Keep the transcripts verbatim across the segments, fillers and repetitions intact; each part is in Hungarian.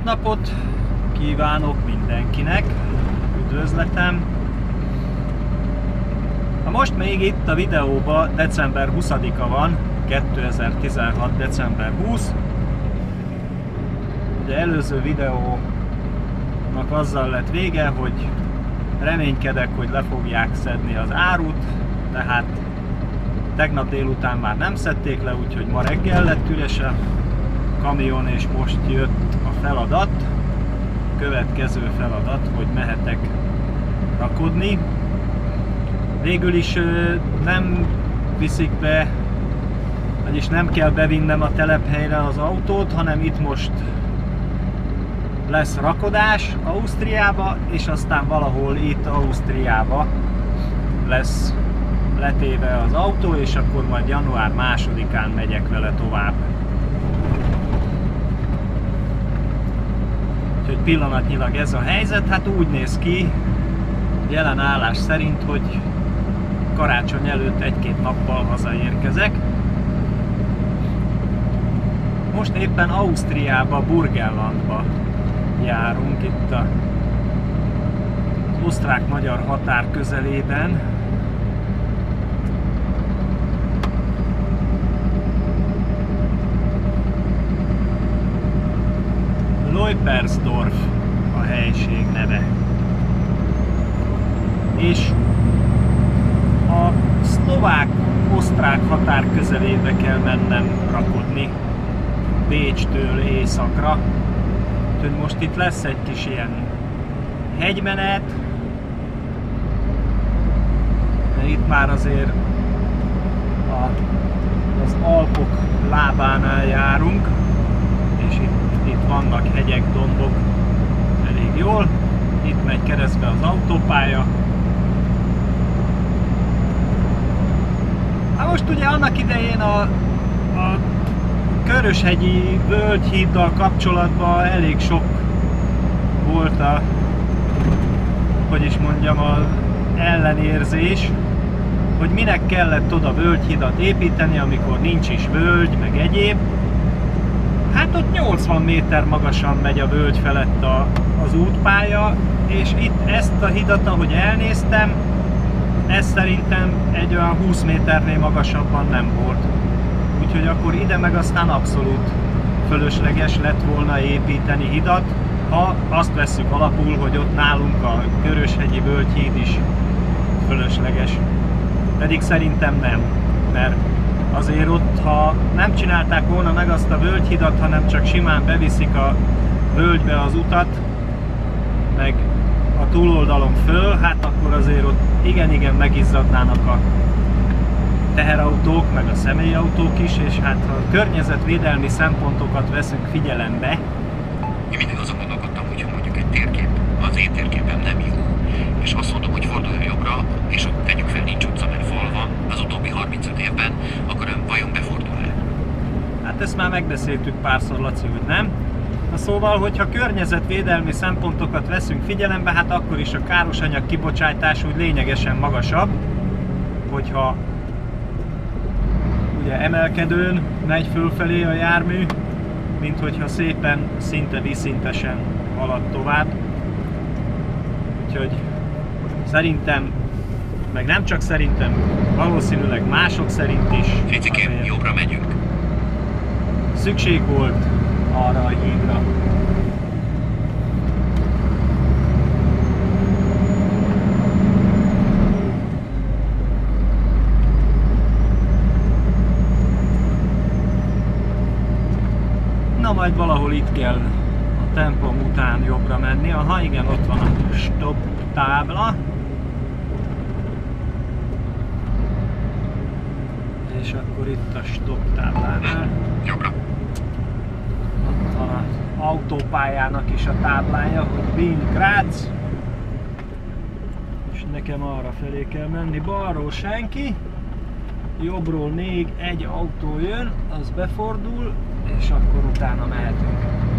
napot kívánok mindenkinek, üdvözletem! Ha most még itt a videóban december huszadika van, kétezer-tizenhat. december huszadika. Ugye előző videónak azzal lett vége, hogy reménykedek, hogy le fogják szedni az árut, tehát tegnap délután már nem szedték le, úgyhogy ma reggel lett üres a kamion, és most jött a feladat, következő feladat, hogy mehetek rakodni. Végül is nem viszik be, vagyis nem kell bevinnem a telephelyre az autót, hanem itt most lesz rakodás Ausztriába, és aztán valahol itt Ausztriába lesz letéve az autó, és akkor majd január másodikán megyek vele tovább. Úgyhogy pillanatnyilag ez a helyzet, hát úgy néz ki jelen állás szerint, hogy karácsony előtt egy-két nappal hazaérkezek. Most éppen Ausztriába, Burgenlandba járunk, itt a osztrák-magyar határ közelében. Leupersdorf a helység neve. És a szlovák-osztrák határ közelébe kell mennem rakodni, Bécstől északra. Úgyhogy most itt lesz egy kis ilyen hegymenet, mert itt már azért a, az Alpok lábánál járunk, és itt, itt vannak hegyek, dombok elég jól. Itt megy keresztbe az autópálya. Hát most ugye annak idején a, a Köröshegyi völgyhíddal kapcsolatban elég sok volt a, hogy is mondjam, az ellenérzés, hogy minek kellett oda völgyhidat építeni, amikor nincs is völgy, meg egyéb. Hát ott nyolcvan méter magasan megy a völgy felett a, az útpálya, és itt ezt a hidat, ahogy elnéztem, ez szerintem egy olyan húsz méternél magasabban nem volt. Úgyhogy akkor ide meg aztán abszolút fölösleges lett volna építeni hidat, ha azt vesszük alapul, hogy ott nálunk a Köröshegyi völgyhíd is fölösleges. Pedig szerintem nem, mert azért ott, ha nem csinálták volna meg azt a völgyhidat, hanem csak simán beviszik a völgybe az utat, meg a túloldalon föl, hát akkor azért ott igen-igen megizzadnának a teherautók, meg a személyautók is, és hát ha a környezetvédelmi szempontokat veszünk figyelembe. Én mindig azon gondolkodtam, hogy mondjuk egy térkép, az én térképem nem jó, és azt mondom, hogy forduljon jobbra, és ott tegyük fel, nincs utca, mert fal van az utóbbi harmincöt évben, akkor ön vajon befordul-e? Hát ezt már megbeszéltük párszor, Laci, hogy nem. Na szóval, hogyha környezetvédelmi szempontokat veszünk figyelembe, hát akkor is a károsanyag kibocsátás úgy lényegesen magasabb, hogyha ugye emelkedőn megy fölfelé a jármű, mint hogyha szépen, szinte vízszintesen halad tovább. Úgyhogy szerintem, meg nem csak szerintem, valószínűleg mások szerint is Ficikém, jobbra megyünk. szükség volt arra a hídra. Na majd valahol itt kell a templom után jobbra menni. Aha, igen, ott van a stop tábla. És akkor itt a stop táblánál. Jobbra. Ott van az autópályának is a táblája, hogy Wien Graz. És nekem arra felé kell menni, balról senki. Jobbról még egy autó jön, az befordul, és akkor utána mehetünk.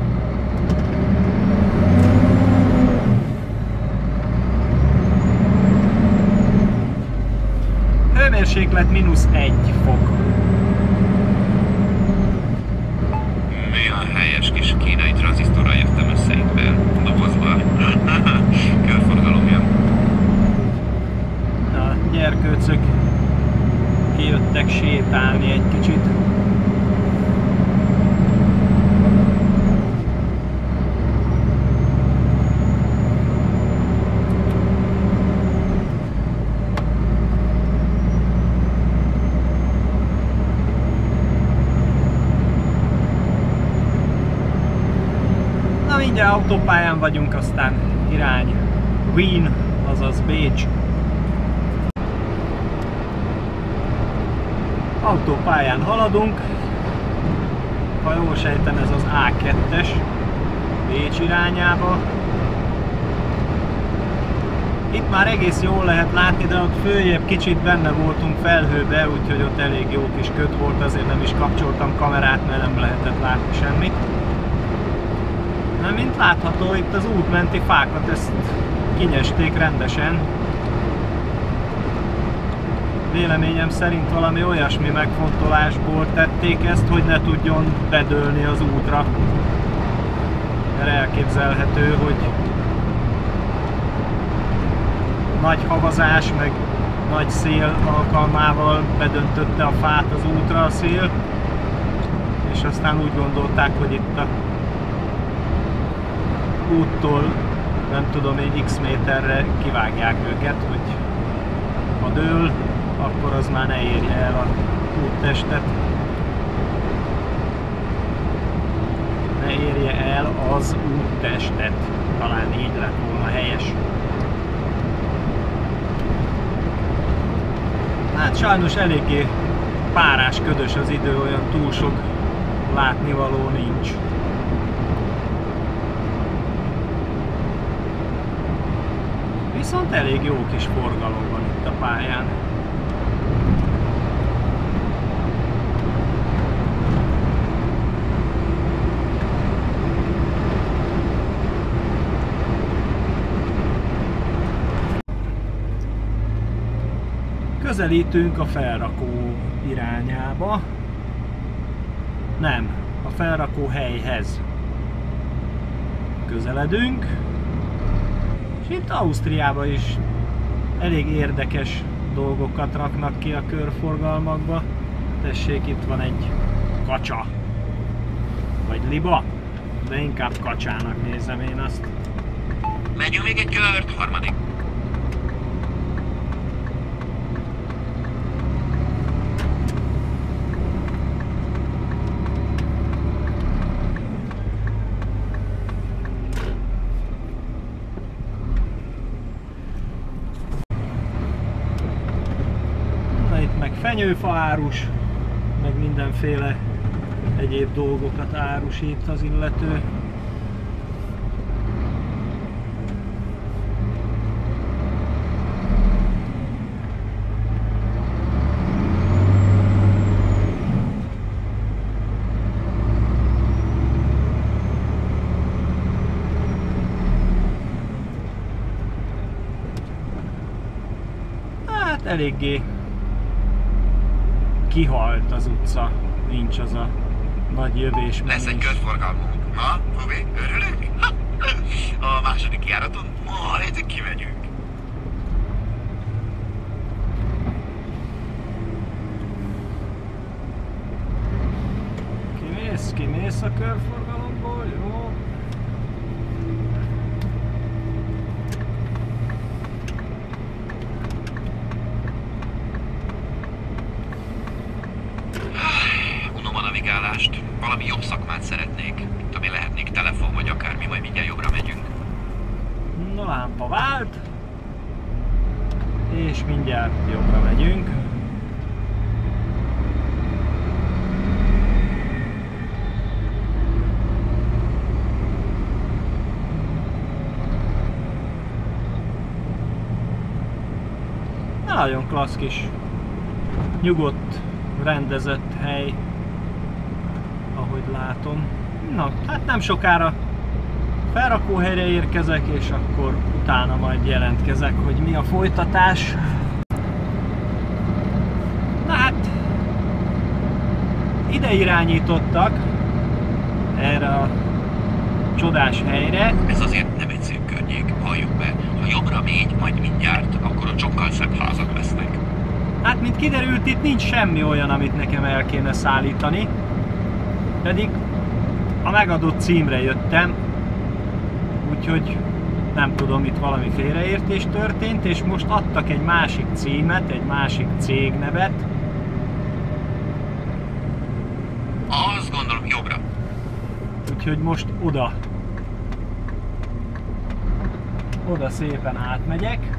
Hőmérséklet mínusz egy fok. Mi a helyes kis kínai tranzisztorral jöttem össze. mindjárt autópályán vagyunk, aztán irány Wien, azaz Bécs. Autópályán haladunk. Ha jól sejtem, ez az á kettes Bécs irányába. Itt már egész jól lehet látni, de ott följebb kicsit benne voltunk felhőbe, úgyhogy ott elég jó kis köd volt, azért nem is kapcsoltam kamerát, mert nem lehetett látni semmit. Na, mint látható, itt az útmenti fákat ezt kinyesték rendesen. Véleményem szerint valami olyasmi megfontolásból tették ezt, hogy ne tudjon bedőlni az útra. Mert elképzelhető, hogy nagy havazás, meg nagy szél alkalmával bedöntötte a fát az útra a szél, és aztán úgy gondolták, hogy itt a úttól, nem tudom én, x méterre kivágják őket, hogy ha dől, akkor az már ne érje el a úttestet. Ne érje el az úttestet. Talán így lett volna helyes. Hát sajnos eléggé párás, ködös az idő, olyan túl sok látnivaló nincs. Viszont elég jó kis forgalom van itt a pályán. Közelítünk a felrakó irányába. Nem, a felrakó helyhez közeledünk. És itt Ausztriában is elég érdekes dolgokat raknak ki a körforgalmakba. Tessék, itt van egy kacsa. Vagy liba, de inkább kacsának nézem én azt. Megyünk még egy kört, harmadik. Fenyőfa árus, meg mindenféle egyéb dolgokat árusít az illető. Hát eléggé kihalt az utca, nincs az a nagy jövés. Lesz egy körforgalmunk. Ha, Fobi, örülünk? Ha. A második járaton majd kimegyünk. Kimész, kimész a körforgalomból, jó? Valami jobb szakmát szeretnék, mint ami lehetnék telefon vagy akármi, majd mindjárt jobbra megyünk. Na, lámpa vált, és mindjárt jobbra megyünk. Nagyon klassz kis, nyugodt, rendezett hely, ahogy látom. Na, hát nem sokára felrakóhelyre érkezek, és akkor utána majd jelentkezek, hogy mi a folytatás. Na hát, ide irányítottak, erre a csodás helyre. Ez azért nem egy szép környék, halljuk be. Ha jobbra megy, majd mindjárt, akkor ott sokkal szebb házak lesznek. Hát, mint kiderült, itt nincs semmi olyan, amit nekem el kéne szállítani. Pedig a megadott címre jöttem, úgyhogy nem tudom, itt valami félreértés történt, és most adtak egy másik címet, egy másik cégnevet. Azt gondolom, jobbra. Úgyhogy most oda oda szépen átmegyek,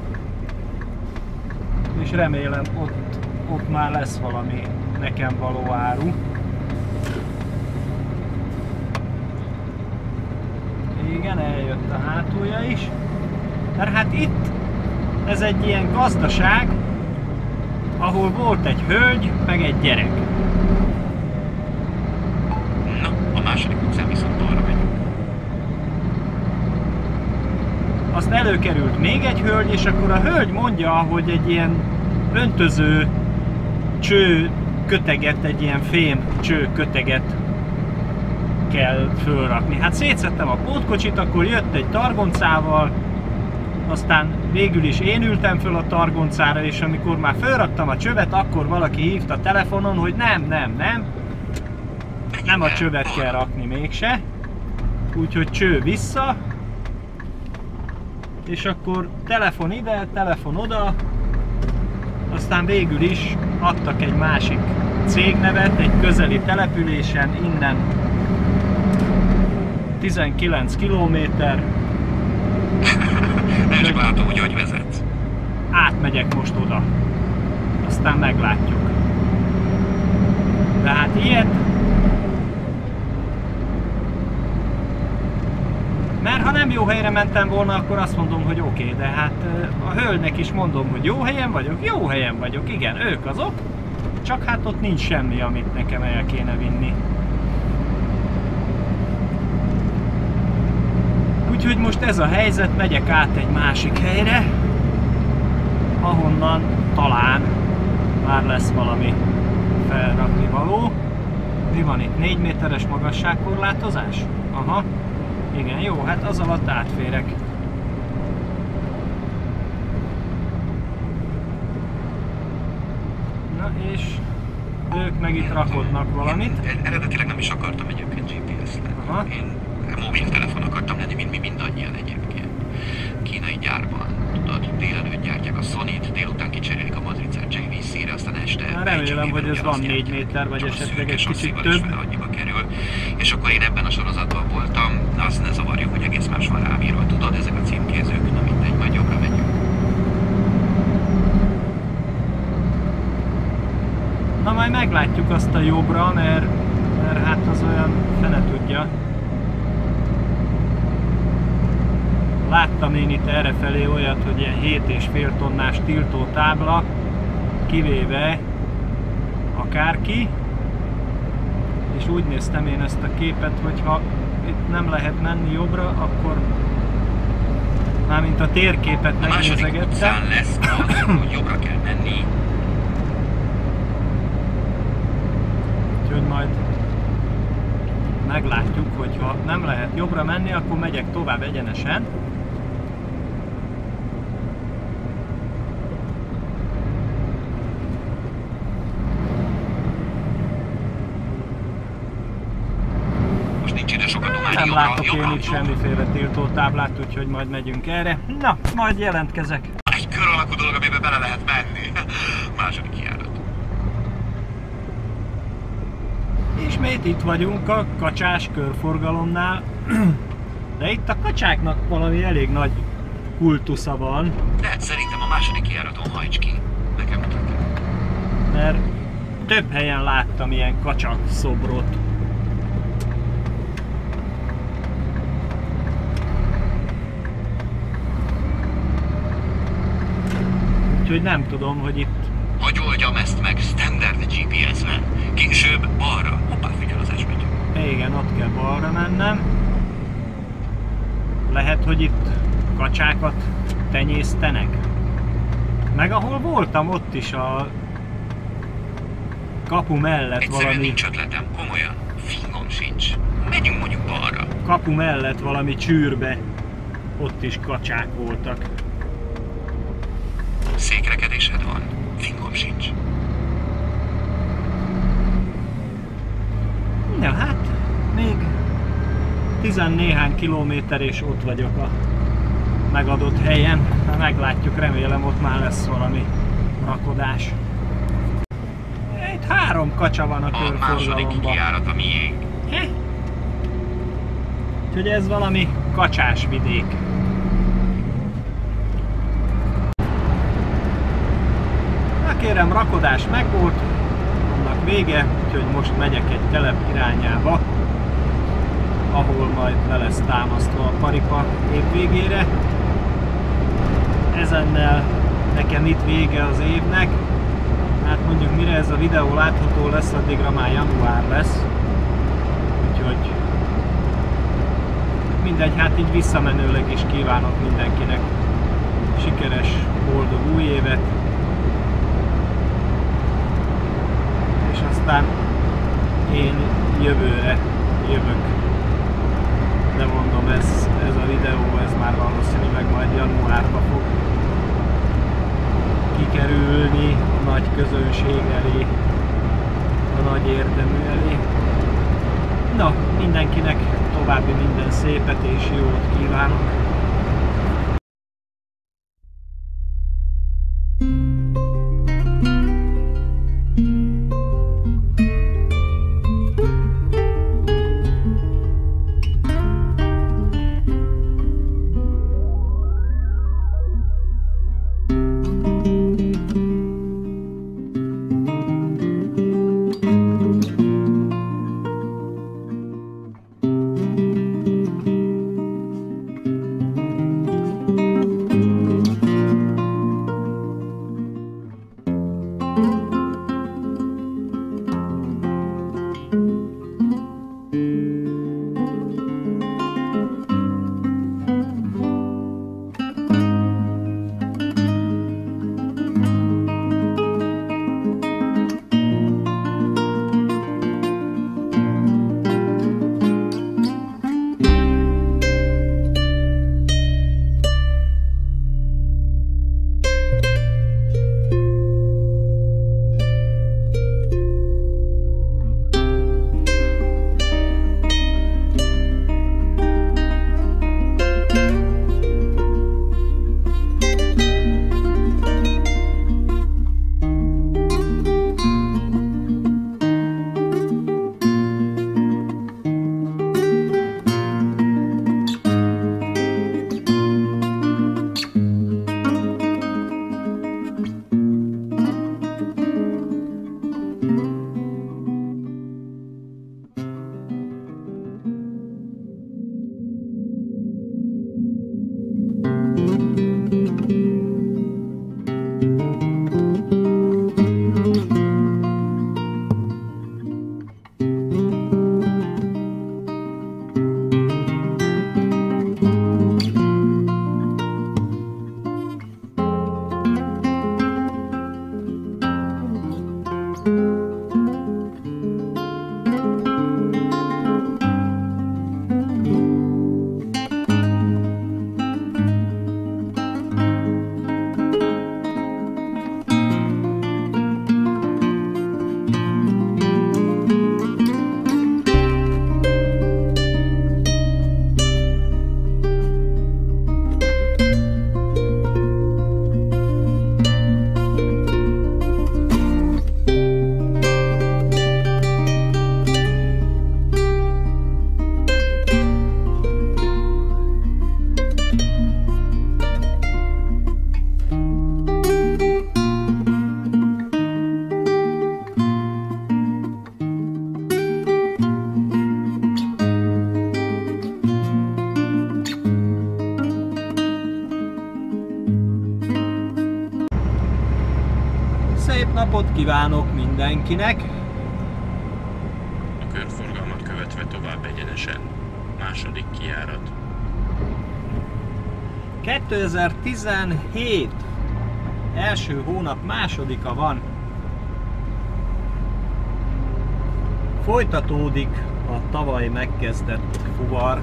és remélem ott, ott már lesz valami nekem való áru. Igen, eljött a hátulja is. Mert hát itt ez egy ilyen gazdaság, ahol volt egy hölgy, meg egy gyerek. Na, a második utcán viszont arra megyünk. Azt előkerült még egy hölgy, és akkor a hölgy mondja, hogy egy ilyen öntöző cső köteget, egy ilyen fém cső köteget kell fölrakni. Hát szétszettem a pótkocsit, akkor jött egy targoncával, aztán végül is én ültem föl a targoncára, és amikor már fölraktam a csövet, akkor valaki hívta telefonon, hogy nem, nem, nem, nem a csövet kell rakni mégse. Úgyhogy cső vissza, és akkor telefon ide, telefon oda, aztán végül is adtak egy másik cégnevet, egy közeli településen, innen tizenkilenc kilométer. Nem csak látom, hogy hogy vezetsz. Átmegyek most oda, aztán meglátjuk. De hát ilyet... Mert ha nem jó helyre mentem volna, akkor azt mondom, hogy oké, okay, de hát a hölgynek is mondom, hogy jó helyen vagyok, jó helyen vagyok, igen, ők azok, csak hát ott nincs semmi, amit nekem el kéne vinni. Úgyhogy most ez a helyzet, megyek át egy másik helyre, ahonnan talán már lesz valami felrakni való. Mi van itt? négy méteres magasságkorlátozás? Aha. Igen, jó, hát az alatt átférek. Na és ők meg itt rakodnak valamit. Én eredetileg nem is akartam egyébként gé pé es lenni. Én mobiltelefon akartam lenni, mint mi mindannyian egyébként. Kínai gyárban, tudod, délelőtt gyártják a Sony-t, délután kicserélik a matricát jé vé cé-re, aztán este... Na, remélem, hogy ez van négy méter, vagy esetleg egy kicsit több. Kerül. És akkor én ebben a sorozatban voltam, azt ne zavarjuk, hogy egész más van rám írva, tudod, ezek a címkézők, na mindegy, majd jobbra megyünk. Na majd meglátjuk azt a jobbra, mert, mert hát az olyan fene tudja. Láttam én itt errefelé olyat, hogy ilyen hét és fél tonnás tiltó tábla, kivéve akárki. És úgy néztem én ezt a képet, hogy ha itt nem lehet menni jobbra, akkor mármint a térképet megnézegettem. A második utcán lesz az, hogy jobbra kell menni. Úgyhogy majd meglátjuk, hogy ha nem lehet jobbra menni, akkor megyek tovább egyenesen. Nem látok én itt semmiféle tiltótáblát, úgyhogy majd megyünk erre. Na, majd jelentkezek. Egy kör alakú dolog, amiben bele lehet menni. Második kijárat. Ismét itt vagyunk a kacsás körforgalomnál. De itt a kacsáknak valami elég nagy kultusza van. De szerintem a második kijáraton hajts ki. Nekem mutatja. Mert több helyen láttam ilyen kacsa szobrot. Úgyhogy nem tudom, hogy itt... Hogy oldjam ezt meg standard gé pé es-vel? Később balra. Hoppá, figyelazás megyünk. Igen, ott kell balra mennem. Lehet, hogy itt kacsákat tenyésztenek. Meg ahol voltam, ott is a kapu mellett Egyszerűen valami... nincs ötletem, komolyan. Fingom sincs. Megyünk mondjuk balra. Kapu mellett valami csűrbe. Ott is kacsák voltak. Székrekedésed van. Fingom sincs. Ja, hát még tizennéhány kilométer és ott vagyok a megadott helyen. Meglátjuk, remélem ott már lesz valami rakodás. Itt három kacsa van a körforgalomban. A második kijárat a miénk. Úgyhogy ez valami kacsás vidék. kérem, rakodás megvolt, annak vége, úgyhogy most megyek egy telep irányába, ahol majd le lesz támasztva a paripa év végére. Ezennel nekem itt vége az évnek. Hát mondjuk mire ez a videó látható lesz, addigra már január lesz. Úgyhogy mindegy, hát így visszamenőleg is kívánok mindenkinek sikeres, boldog új évet. És aztán én jövőre jövök. De mondom, ez, ez a videó, ez már valószínűleg majd januárba fog kikerülni a nagy közönség elé, a nagy érdemű elé. Na, mindenkinek további minden szépet és jót kívánok! Szép napot kívánok mindenkinek! A körforgalmat követve tovább egyenesen. Második kijárat. kétezer-tizenhét első hónap másodika van. Folytatódik a tavaly megkezdett fuvar.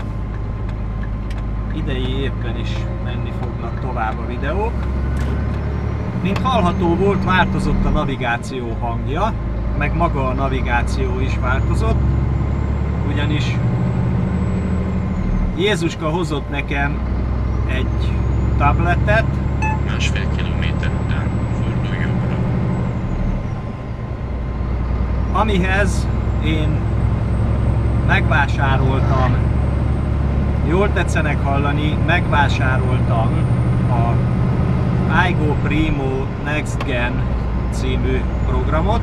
Idei évben is menni fognak tovább a videók. Mint hallható volt, változott a navigáció hangja, meg maga a navigáció is változott, ugyanis Jézuska hozott nekem egy tabletet. Másfél kilométer után fordulj jobbra. Amihez én megvásároltam, jól tetszenek hallani, megvásároltam a Aigo Primo Next Gen című programot,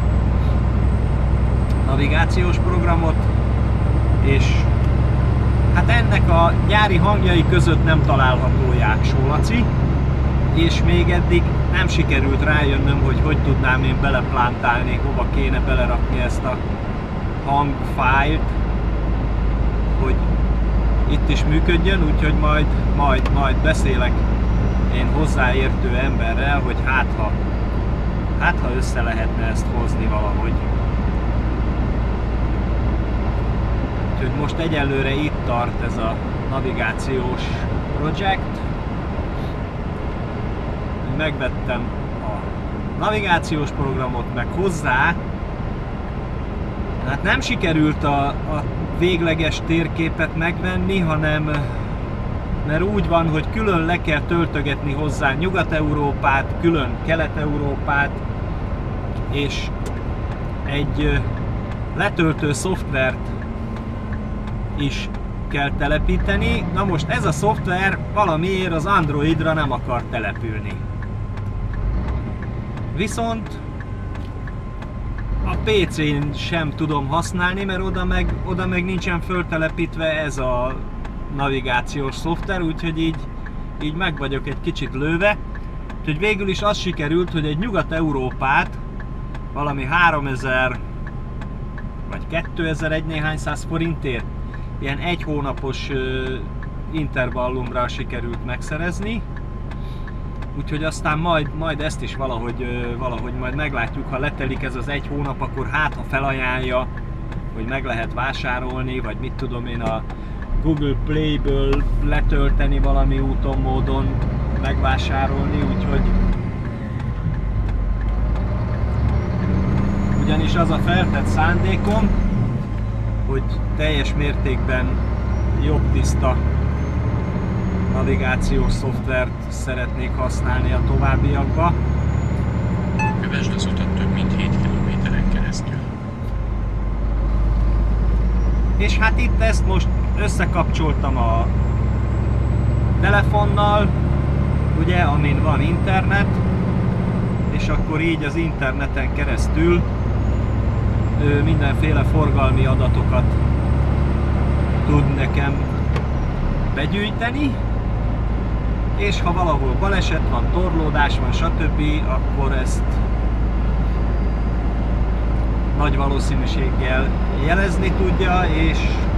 navigációs programot, és hát ennek a nyári hangjai között nem található Jáksó Laci, és még eddig nem sikerült rájönnöm, hogy hogy tudnám én beleplántálni, hova kéne belerakni ezt a hangfájlt, hogy itt is működjön, úgyhogy majd, majd, majd beszélek én hozzáértő emberrel, hogy hát ha, hát ha össze lehetne ezt hozni valahogy. Úgyhogy most egyelőre itt tart ez a navigációs projekt. Megvettem a navigációs programot, meg hozzá, hát nem sikerült a, a végleges térképet megvenni, hanem mert úgy van, hogy külön le kell töltögetni hozzá Nyugat-Európát, külön Kelet-Európát, és egy letöltő szoftvert is kell telepíteni. Na most ez a szoftver valamiért az Androidra nem akar települni. Viszont a pé cén sem tudom használni, mert oda meg, oda meg nincsen föltelepítve ez a navigációs szoftver, úgyhogy így, így meg vagyok egy kicsit lőve. Úgyhogy végül is az sikerült, hogy egy Nyugat-Európát valami háromezer vagy kétezer-egy néhány száz forintért ilyen egy hónapos uh, intervallumra sikerült megszerezni. Úgyhogy aztán majd, majd ezt is valahogy, uh, valahogy majd meglátjuk, ha letelik ez az egy hónap, akkor hát ha felajánlja, hogy meg lehet vásárolni, vagy mit tudom én, a Google Play-ből letölteni valami úton, módon megvásárolni, úgyhogy ugyanis az a feltett szándékom, hogy teljes mértékben jobb tiszta navigációs szoftvert szeretnék használni a továbbiakba. Kövesd az utat több mint hét kilométeren keresztül. És hát itt ezt most összekapcsoltam a telefonnal, ugye, amin van internet, és akkor így az interneten keresztül mindenféle forgalmi adatokat tud nekem begyűjteni, és ha valahol baleset van, torlódás van, stb., akkor ezt nagy valószínűséggel jelezni tudja, és,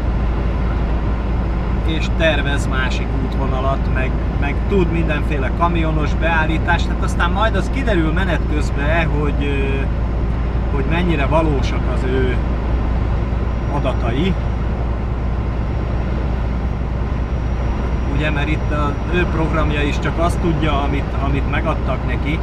és tervez másik útvonalat, meg, meg tud mindenféle kamionos beállítást, tehát aztán majd az kiderül menet közben, hogy hogy mennyire valósak az ő adatai. Ugye, mert itt az ő programja is csak azt tudja, amit, amit megadtak neki,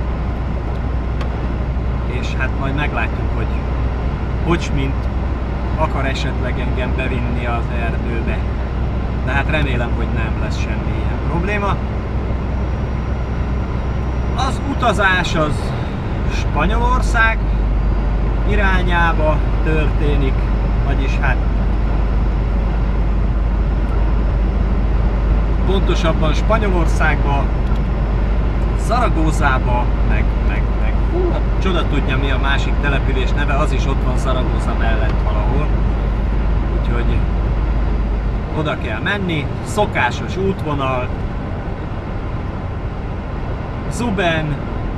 és hát majd meglátjuk, hogy hogy mint akar esetleg engem bevinni az erdőbe. De hát remélem, hogy nem lesz semmi ilyen probléma. Az utazás az Spanyolország irányába történik, vagyis hát pontosabban Spanyolországba, Zaragózába, meg, meg, meg hú, hát csoda tudja mi a másik település neve, az is ott van Zaragóza mellett valahol, úgyhogy oda kell menni, szokásos útvonal, Zuben,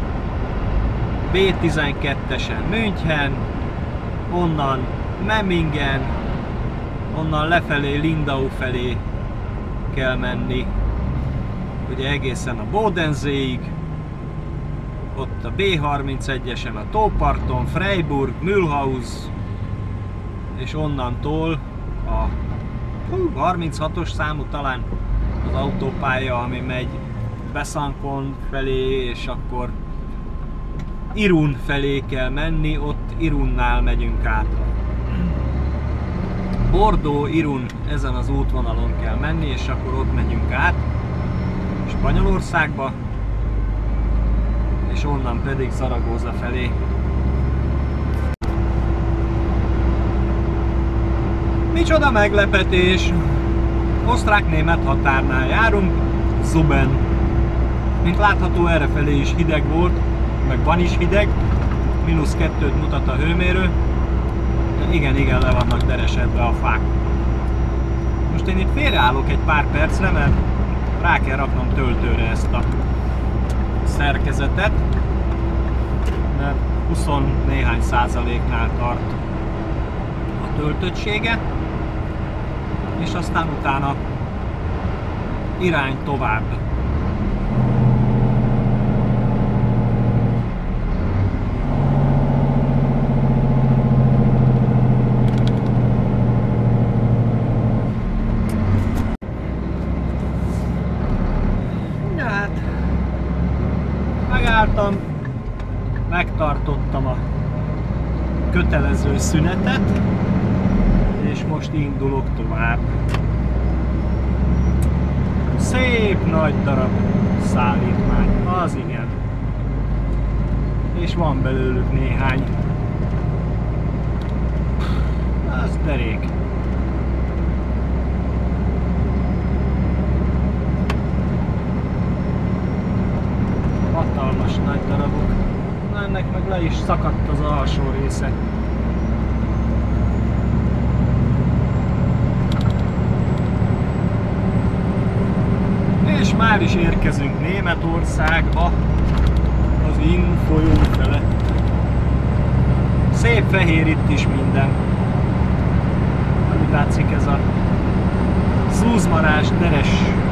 bé tizenkettesen München, onnan Memmingen, onnan lefelé Lindau felé kell menni, ugye egészen a Bodenseeig, ott a bé harmincegyesen a tóparton, Freiburg, Mühlhaus, és onnantól a hú, harminchatos számú talán az autópálya, ami megy Besancon felé, és akkor Irun felé kell menni, ott Irunnál megyünk át. Bordeaux, Irun, ezen az útvonalon kell menni, és akkor ott megyünk át Spanyolországba, és onnan pedig Zaragoza felé. Micsoda meglepetés! Osztrák-német határnál járunk, Zuben. Mint látható, errefelé is hideg volt, meg van is hideg, mínusz kettőt mutat a hőmérő. De igen, igen, le vannak deresedve a fák. Most én itt félreállok egy pár percre, mert rá kell raknom töltőre ezt a szerkezetet. Mert húsz néhány százaléknál tart a töltöttsége. És aztán utána irány tovább. Ja, hát megálltam, megtartottam a kötelező szünetet, és most indulok tovább. Szép nagy darab szállítmány, az igen. És van belőlük néhány. Az derék. Hatalmas nagy darabok. Na, ennek meg le is szakadt az alsó része. És már is érkezünk Németországba, az Inn folyó felett. Szép fehér itt is minden. Úgy látszik, ez a zúzmarás, deres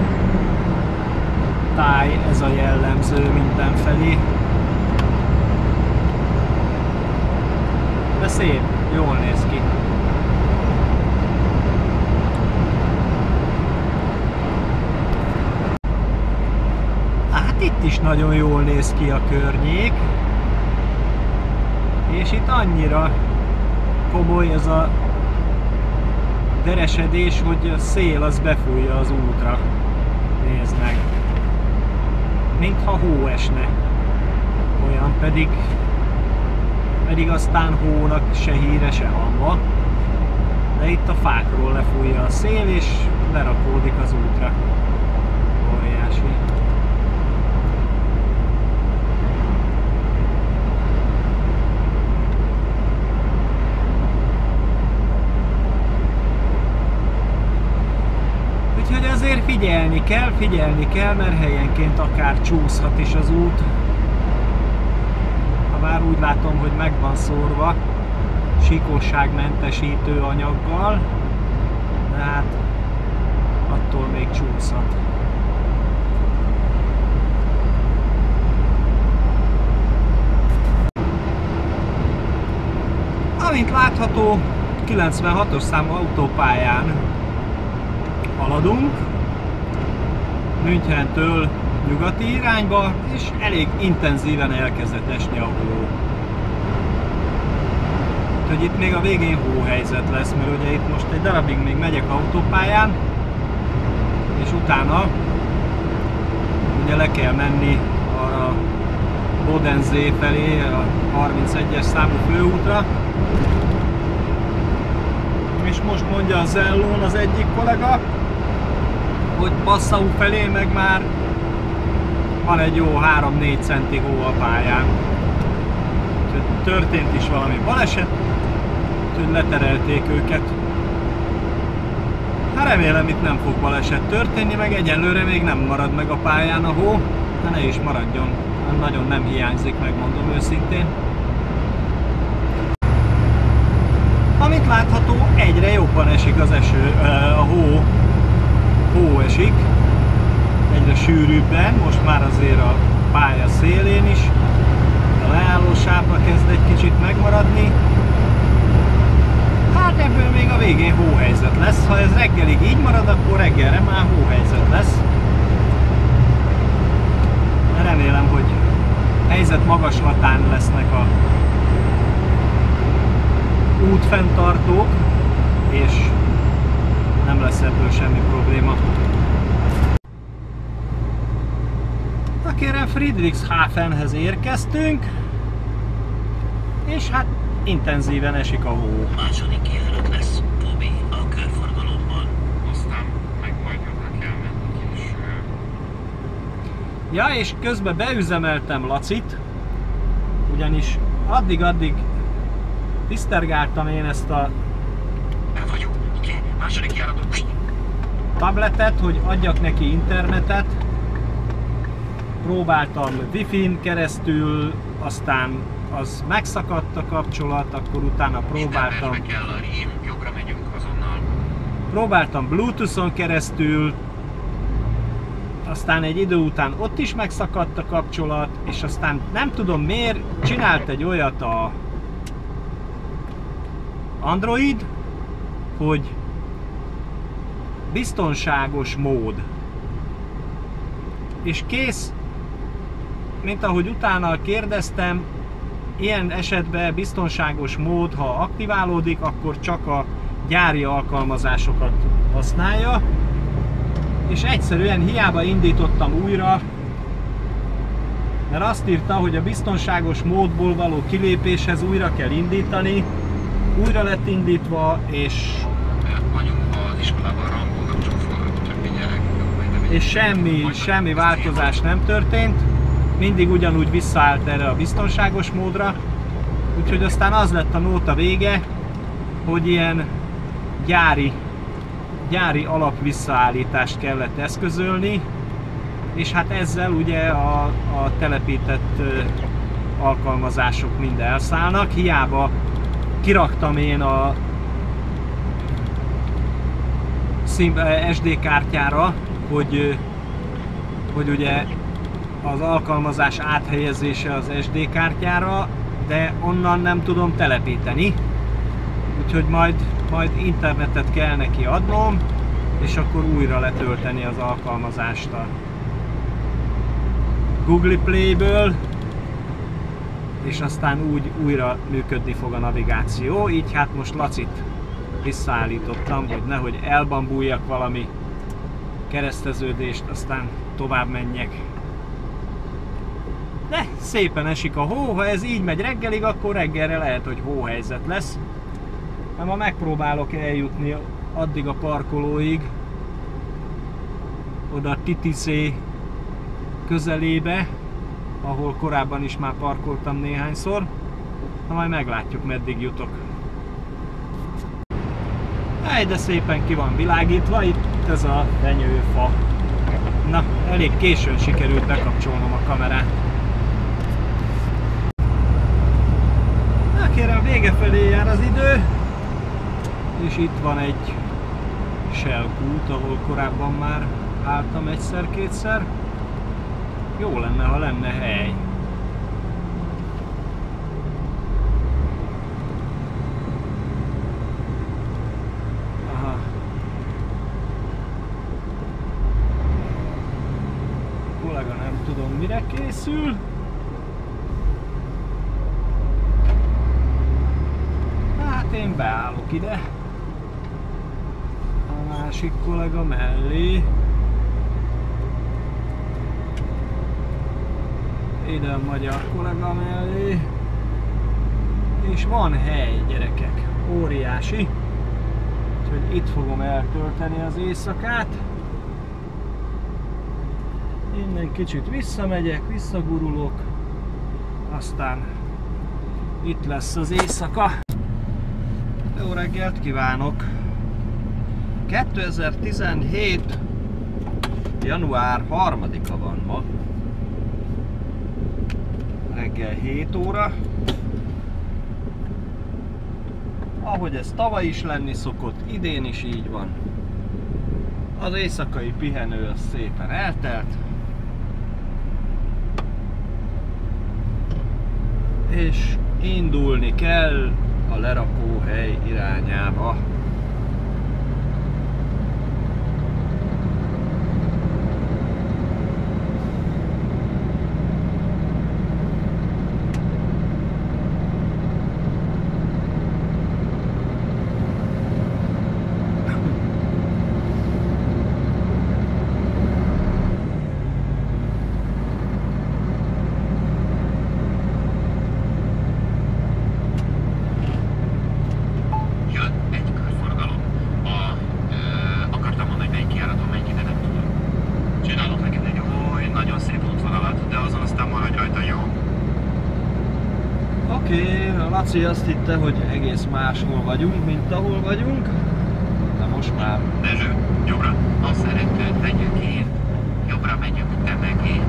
táj, ez a jellemző mindenfelé. De szép, jól néz ki. Itt is nagyon jól néz ki a környék, és itt annyira komoly ez a deresedés, hogy a szél az befújja az útra. Nézd meg! Mintha hó esne. Olyan pedig, pedig aztán hónak se híre, se hamba. De itt a fákról lefújja a szél, és lerakódik az útra. Óriási. Úgyhogy azért figyelni kell, figyelni kell, mert helyenként akár csúszhat is az út. Ha már úgy látom, hogy meg van szórva síkosságmentesítő anyaggal, de hát attól még csúszhat. Amint látható, kilencvenhatos számú autópályán haladunk, Münchentől nyugati irányba, és elég intenzíven elkezdett esni a hó. Úgyhogy itt még a végén hóhelyzet lesz, mert ugye itt most egy darabig még megyek autópályán, és utána ugye le kell menni arra Bodensee felé, a harmincegyes számú főútra. És most mondja a Zellón az egyik kollega, hogy Passau felé meg már van egy jó három-négy centi hó a pályán. Úgyhogy történt is valami baleset, úgyhogy leterelték őket. Hát remélem itt nem fog baleset történni, meg egyelőre még nem marad meg a pályán a hó, de ne is maradjon. Nagyon nem hiányzik, megmondom őszintén. Amit látható, egyre jobban esik az eső, a hó, hó esik, egyre sűrűbben, most már azért a pálya szélén is, a leálló sávra kezd egy kicsit megmaradni. Hát ebből még a végén hóhelyzet lesz, ha ez reggelig így marad, akkor reggelre már hóhelyzet lesz. Remélem, hogy helyzet magaslatán lesznek a útfenntartók, és nem lesz ebből semmi probléma. Na kérem, Friedrichshafenhez érkeztünk, és hát intenzíven esik a hó. Második kijárat lesz, Tobi, a körforgalomban. Aztán meg majd jobbra kell menni később. Ja, és közben beüzemeltem Lacit, ugyanis addig-addig tisztergáltam én ezt a El vagyok. Igen, második járaton. tabletet, hogy adjak neki internetet. Próbáltam Wi-Fi-n keresztül, aztán az megszakadt a kapcsolat, akkor utána próbáltam, Mindenbe kell a rím, jobbra megyünk azonnal. próbáltam Bluetooth-on keresztül, aztán egy idő után ott is megszakadt a kapcsolat, és aztán nem tudom miért csinált egy olyat a Android, hogy biztonságos mód. És kész, mint ahogy utána kérdeztem, ilyen esetben biztonságos mód, ha aktiválódik, akkor csak a gyári alkalmazásokat használja. És egyszerűen hiába indítottam újra, mert azt írta, hogy a biztonságos módból való kilépéshez újra kell indítani. Újra lett indítva, és, Vagyunk az iskolában rangolnak csak forró többi gyerek. és semmi, semmi változás nem történt. Mindig ugyanúgy visszaállt erre a biztonságos módra. Úgyhogy aztán az lett a nóta vége, hogy ilyen gyári, gyári alap visszaállítást kellett eszközölni, és hát ezzel ugye a, a telepített ö, alkalmazások mind elszállnak. Hiába kiraktam én a es dé kártyára, hogy, hogy ugye az alkalmazás áthelyezése az es dé kártyára, de onnan nem tudom telepíteni. Úgyhogy majd, majd internetet kell neki adnom, és akkor újra letölteni az alkalmazást a Google Play-ből, és aztán úgy újra működni fog a navigáció. Így hát most Lacit visszaállítottam, hogy nehogy elbambuljak valami kereszteződést, aztán tovább menjek. De szépen esik a hó, ha ez így megy reggelig, akkor reggelre lehet, hogy hóhelyzet lesz. Mert ma megpróbálok eljutni addig a parkolóig, oda Titisé közelébe, ahol korábban is már parkoltam néhányszor. Na majd meglátjuk, meddig jutok. Hely, de szépen ki van világítva, itt ez a fenyőfa. Na, elég későn sikerült bekapcsolnom a kamerát. Na kérem, vége felé jár az idő, és itt van egy Shell kút, ahol korábban már álltam egyszer-kétszer. Jó lenne, ha lenne hely. Aha. Kollega nem tudom mire készül. Hát én beállok ide. A másik kollega mellé. Ide a magyar kollega mellé. És van hely, gyerekek. Óriási. Úgyhogy itt fogom eltölteni az éjszakát. Innen kicsit visszamegyek, visszagurulok. Aztán itt lesz az éjszaka. Jó reggelt kívánok! kétezer-tizenhét. január harmadika van ma. Reggel hét óra. Ahogy ez tavaly is lenni szokott, idén is így van. Az éjszakai pihenő az szépen eltelt. És indulni kell a lerakóhely irányába. Jön egy közlekedés. Laci azt hitte, hogy egész máshol vagyunk, mint ahol vagyunk, de most már... Dezső, jobbra. Ha szeretnéd, megyünk én. Jobbra megyünk, te meg én.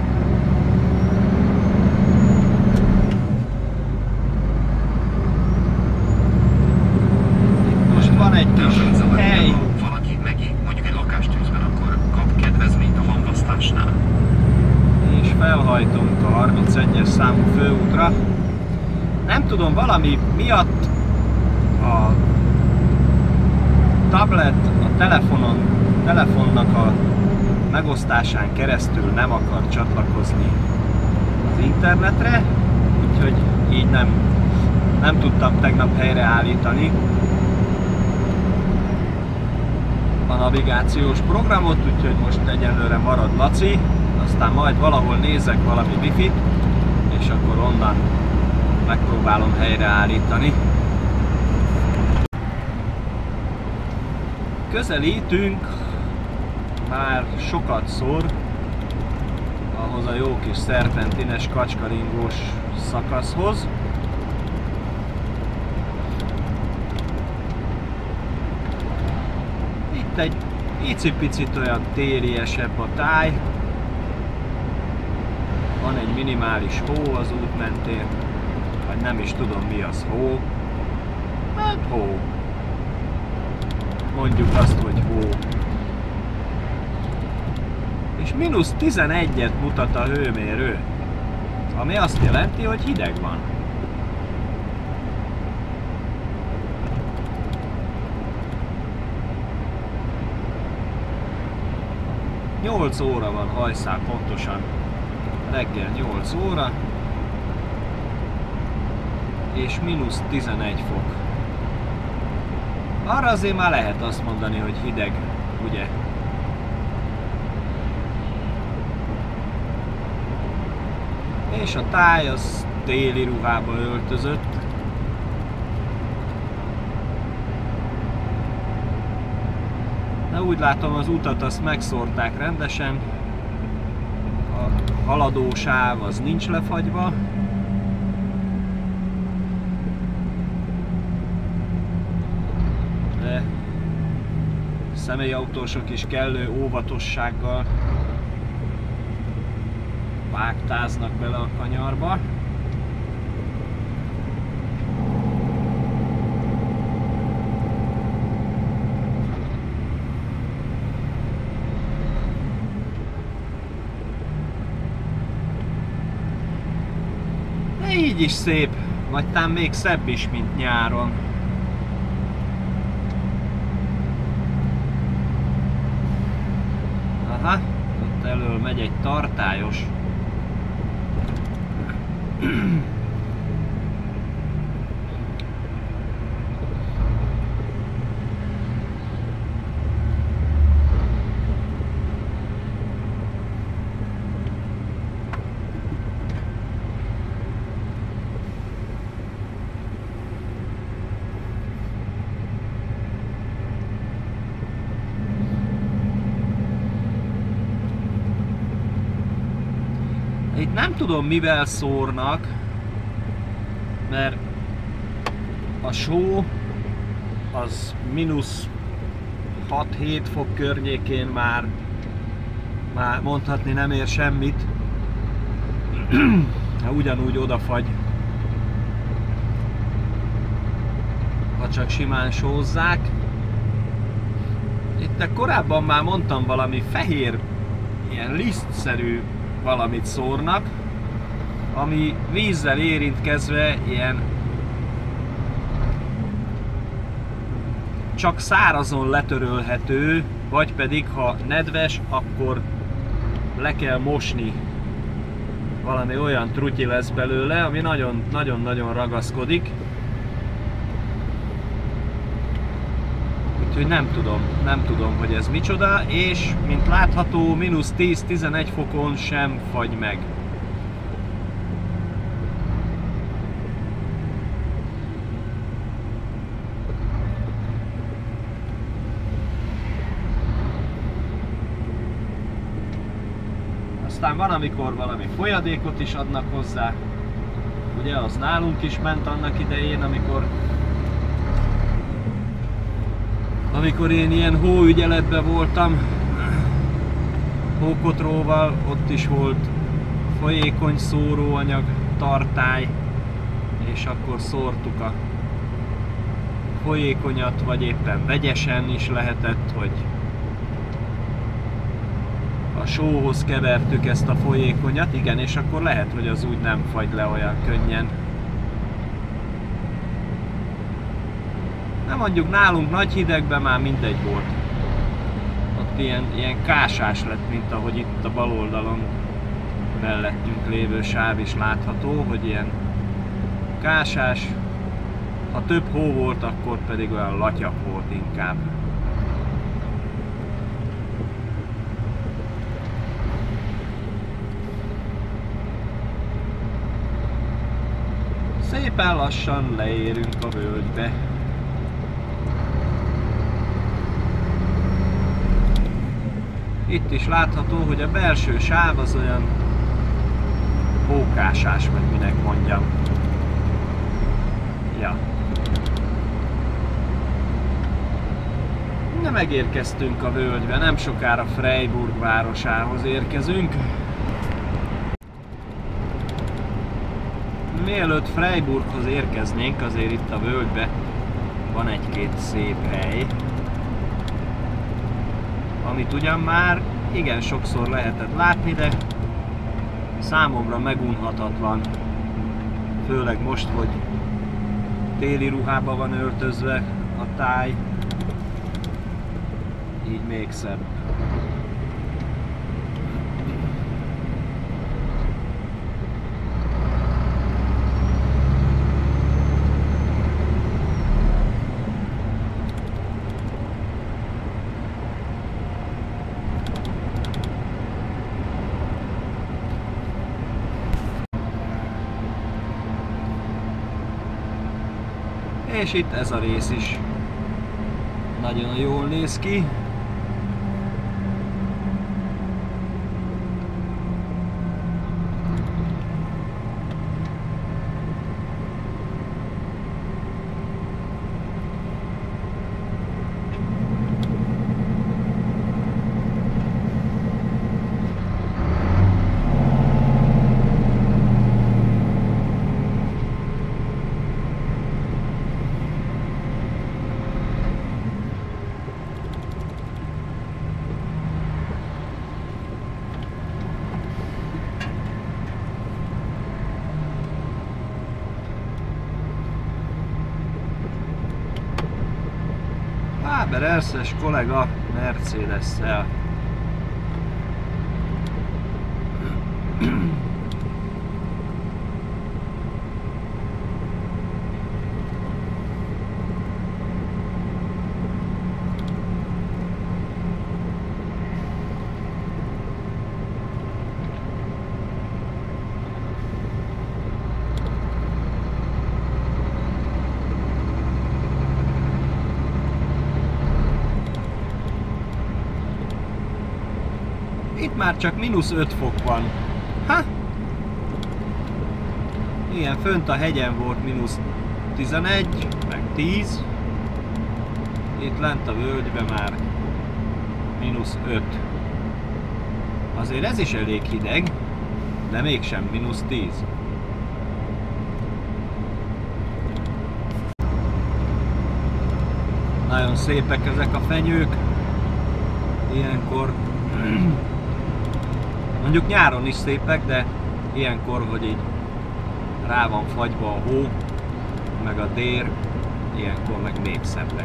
Most van egy kis hely. Ha valaki megég, mondjuk egy lakástűzben, akkor kap kedvezményt a hamvasztásnál. És felhajtunk a harmincegyes számú főútra. Nem tudom, valami miatt a tablet, a telefonon, telefonnak a megosztásán keresztül nem akar csatlakozni az internetre, úgyhogy így nem, nem tudtam tegnap helyreállítani a navigációs programot, úgyhogy most egyelőre marad Laci, aztán majd valahol nézek valami wifi-t, és akkor onnan megpróbálom helyreállítani. Közelítünk már sokat szor ahhoz a jó kis szerpentines, kacskaringós szakaszhoz. Itt egy icipicit olyan tériesebb a táj. Van egy minimális hó az út mentén, vagy nem is tudom mi az hó. Hát hó. Mondjuk azt, hogy hó. És mínusz tizenegyet mutat a hőmérő, ami azt jelenti, hogy hideg van. nyolc óra van hajszál pontosan, reggel nyolc óra, és mínusz tizenegy fok. Arra azért már lehet azt mondani, hogy hideg, ugye? És a táj az téli ruhába öltözött. De úgy látom, az utat azt megszórták rendesen. A haladó sáv az nincs lefagyva. De személyautósok is kellő óvatossággal vágtáznak bele a kanyarba. De így is szép, vagy talán még szebb is, mint nyáron. Aha, ott elől megy egy tartályos. Itt nem tudom, mivel szórnak, mert a só az mínusz hat-hét fok környékén már, már mondhatni nem ér semmit, ugyanúgy odafagy, ha csak simán sózzák. Itt korábban már mondtam, valami fehér, ilyen lisztszerű valamit szórnak, ami vízzel érintkezve ilyen csak szárazon letörölhető, vagy pedig ha nedves, akkor le kell mosni. Valami olyan trutyi lesz belőle, ami nagyon-nagyon ragaszkodik. Úgyhogy nem tudom, nem tudom, hogy ez micsoda, és mint látható, mínusz tíz-tizenegy fokon sem fagy meg. Aztán van, amikor valami folyadékot is adnak hozzá. Ugye az nálunk is ment annak idején, amikor amikor én ilyen hóügyeletben voltam, hókotróval, ott is volt folyékony szóróanyag, tartály, és akkor szórtuk a folyékonyat, vagy éppen vegyesen is lehetett, hogy a sóhoz kevertük ezt a folyékonyat, igen, és akkor lehet, hogy az úgy nem fagy le olyan könnyen. Nem mondjuk nálunk nagy hidegben már mindegy volt. Ott ilyen, ilyen kásás lett, mint ahogy itt a bal oldalon mellettünk lévő sáv is látható, hogy ilyen kásás. Ha több hó volt, akkor pedig olyan latyak volt inkább. Szépen lassan leérünk a völgybe. Itt is látható, hogy a belső sáv az olyan hókásás, vagy minek mondjam. Ja. De megérkeztünk a völgybe, nem sokára Freiburg városához érkezünk. Mielőtt Freiburghoz érkeznénk, azért itt a völgybe van egy-két szép hely, amit ugyan már igen sokszor lehetett látni, de számomra megunhatatlan, főleg most, hogy téli ruhába van öltözve a táj, így még szebb. És itt ez a rész is nagyon jól néz ki. Haber-Elszes kollega Mercedes-szel. Itt már csak mínusz öt fok van. Ha? Igen, fönt a hegyen volt mínusz tizenegy, meg tíz. Itt lent a völgyben már mínusz öt. Azért ez is elég hideg, de mégsem mínusz tíz. Nagyon szépek ezek a fenyők. Ilyenkor mondjuk nyáron is szépek, de ilyenkor, hogy így rá van fagyva a hó, meg a dér, ilyenkor meg még szebbek.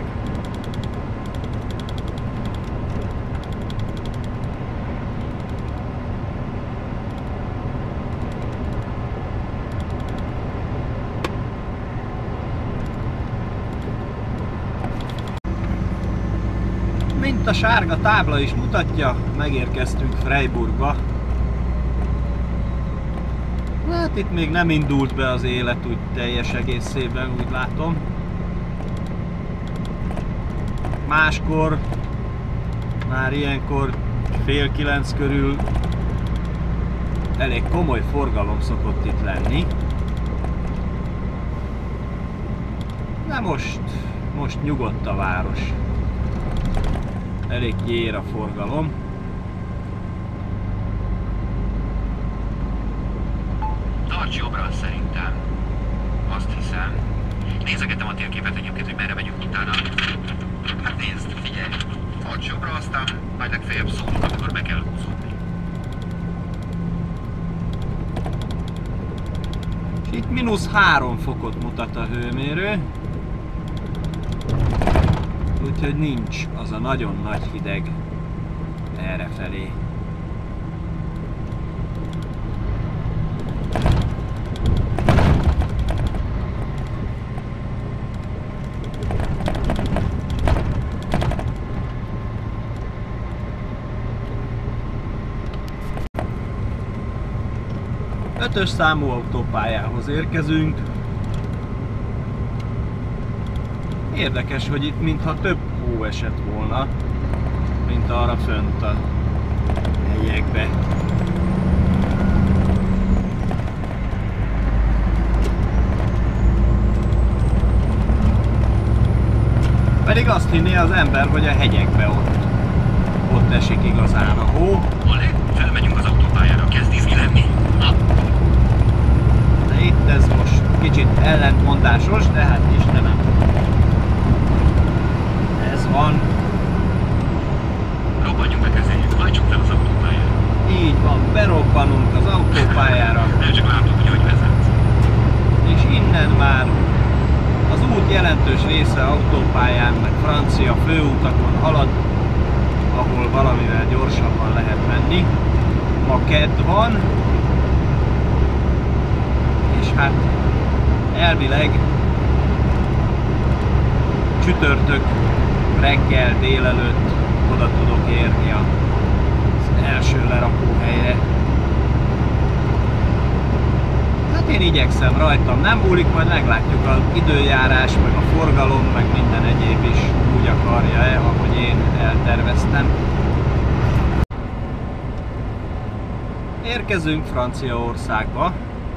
Mint a sárga tábla is mutatja, megérkeztünk Freiburgba. Hát itt még nem indult be az élet úgy teljes egészében, úgy látom. Máskor, már ilyenkor fél kilenc körül elég komoly forgalom szokott itt lenni. De most, most nyugodt a város. Elég kiér a forgalom. Tarts jobbra szerintem. Azt hiszem. Nézegetem a térképet egyébként, hogy merre megyünk utána. Hát nézd, figyelj. Tarts jobbra, aztán majd legfeljebb szólunk, amikor be kell húzódni. Itt mínusz három fokot mutat a hőmérő. Úgyhogy nincs az a nagyon nagy hideg errefelé. Ötös számú autópályához érkezünk. Érdekes, hogy itt mintha több hó esett volna, mint arra fönt a hegyekbe. Pedig azt hinné az ember, hogy a hegyekbe ott, ott esik igazán a hó. Olé, felmegyünk az autópályára, kezd izgi lenni. Na. De itt ez most kicsit ellentmondásos, de hát Istenem. Ez van. Robbanjunk be, kezeljük, hajtsuk fel az autópályára. Így van, berobbanunk az autópályára. Nem csak látod, hogy hogy vezetsz. És innen már az út jelentős része autópályán, meg francia főutakon halad, ahol valamivel gyorsabban lehet menni. Ma kedd van, és hát elvileg csütörtök reggel délelőtt oda tudok érni az első lerakóhelyre. Hát én igyekszem, rajtam nem múlik, majd meglátjuk az időjárás, meg a forgalom, meg minden egyéb is úgy akarja-e, ahogy én elterveztem. Érkezünk Franciaországba.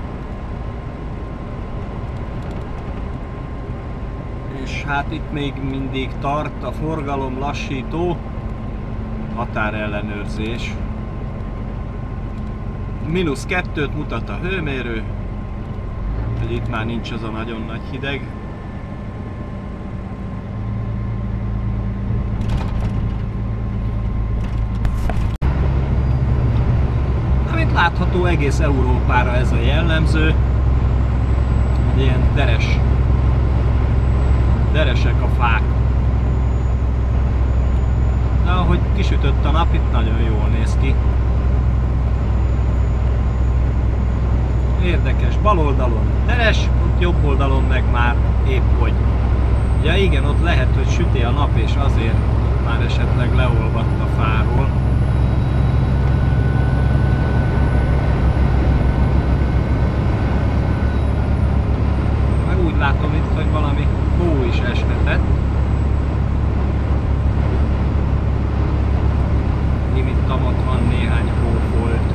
És hát itt még mindig tart a forgalom lassító, határellenőrzés. mínusz kettőt mutat a hőmérő, hogy itt már nincs az a nagyon nagy hideg. Amit látható, egész Európára ez a jellemző, hogy ilyen deres, deresek a fák. De ahogy kisütött a nap, itt nagyon jól néz ki. Érdekes, bal oldalon teres, ott jobb oldalon meg már épp hogy. Ja igen, ott lehet, hogy süti a nap, és azért már esetleg leolvadt a fáról. Meg úgy látom itt, hogy valami hó is eshetett. Imittam, ott van néhány hófolt.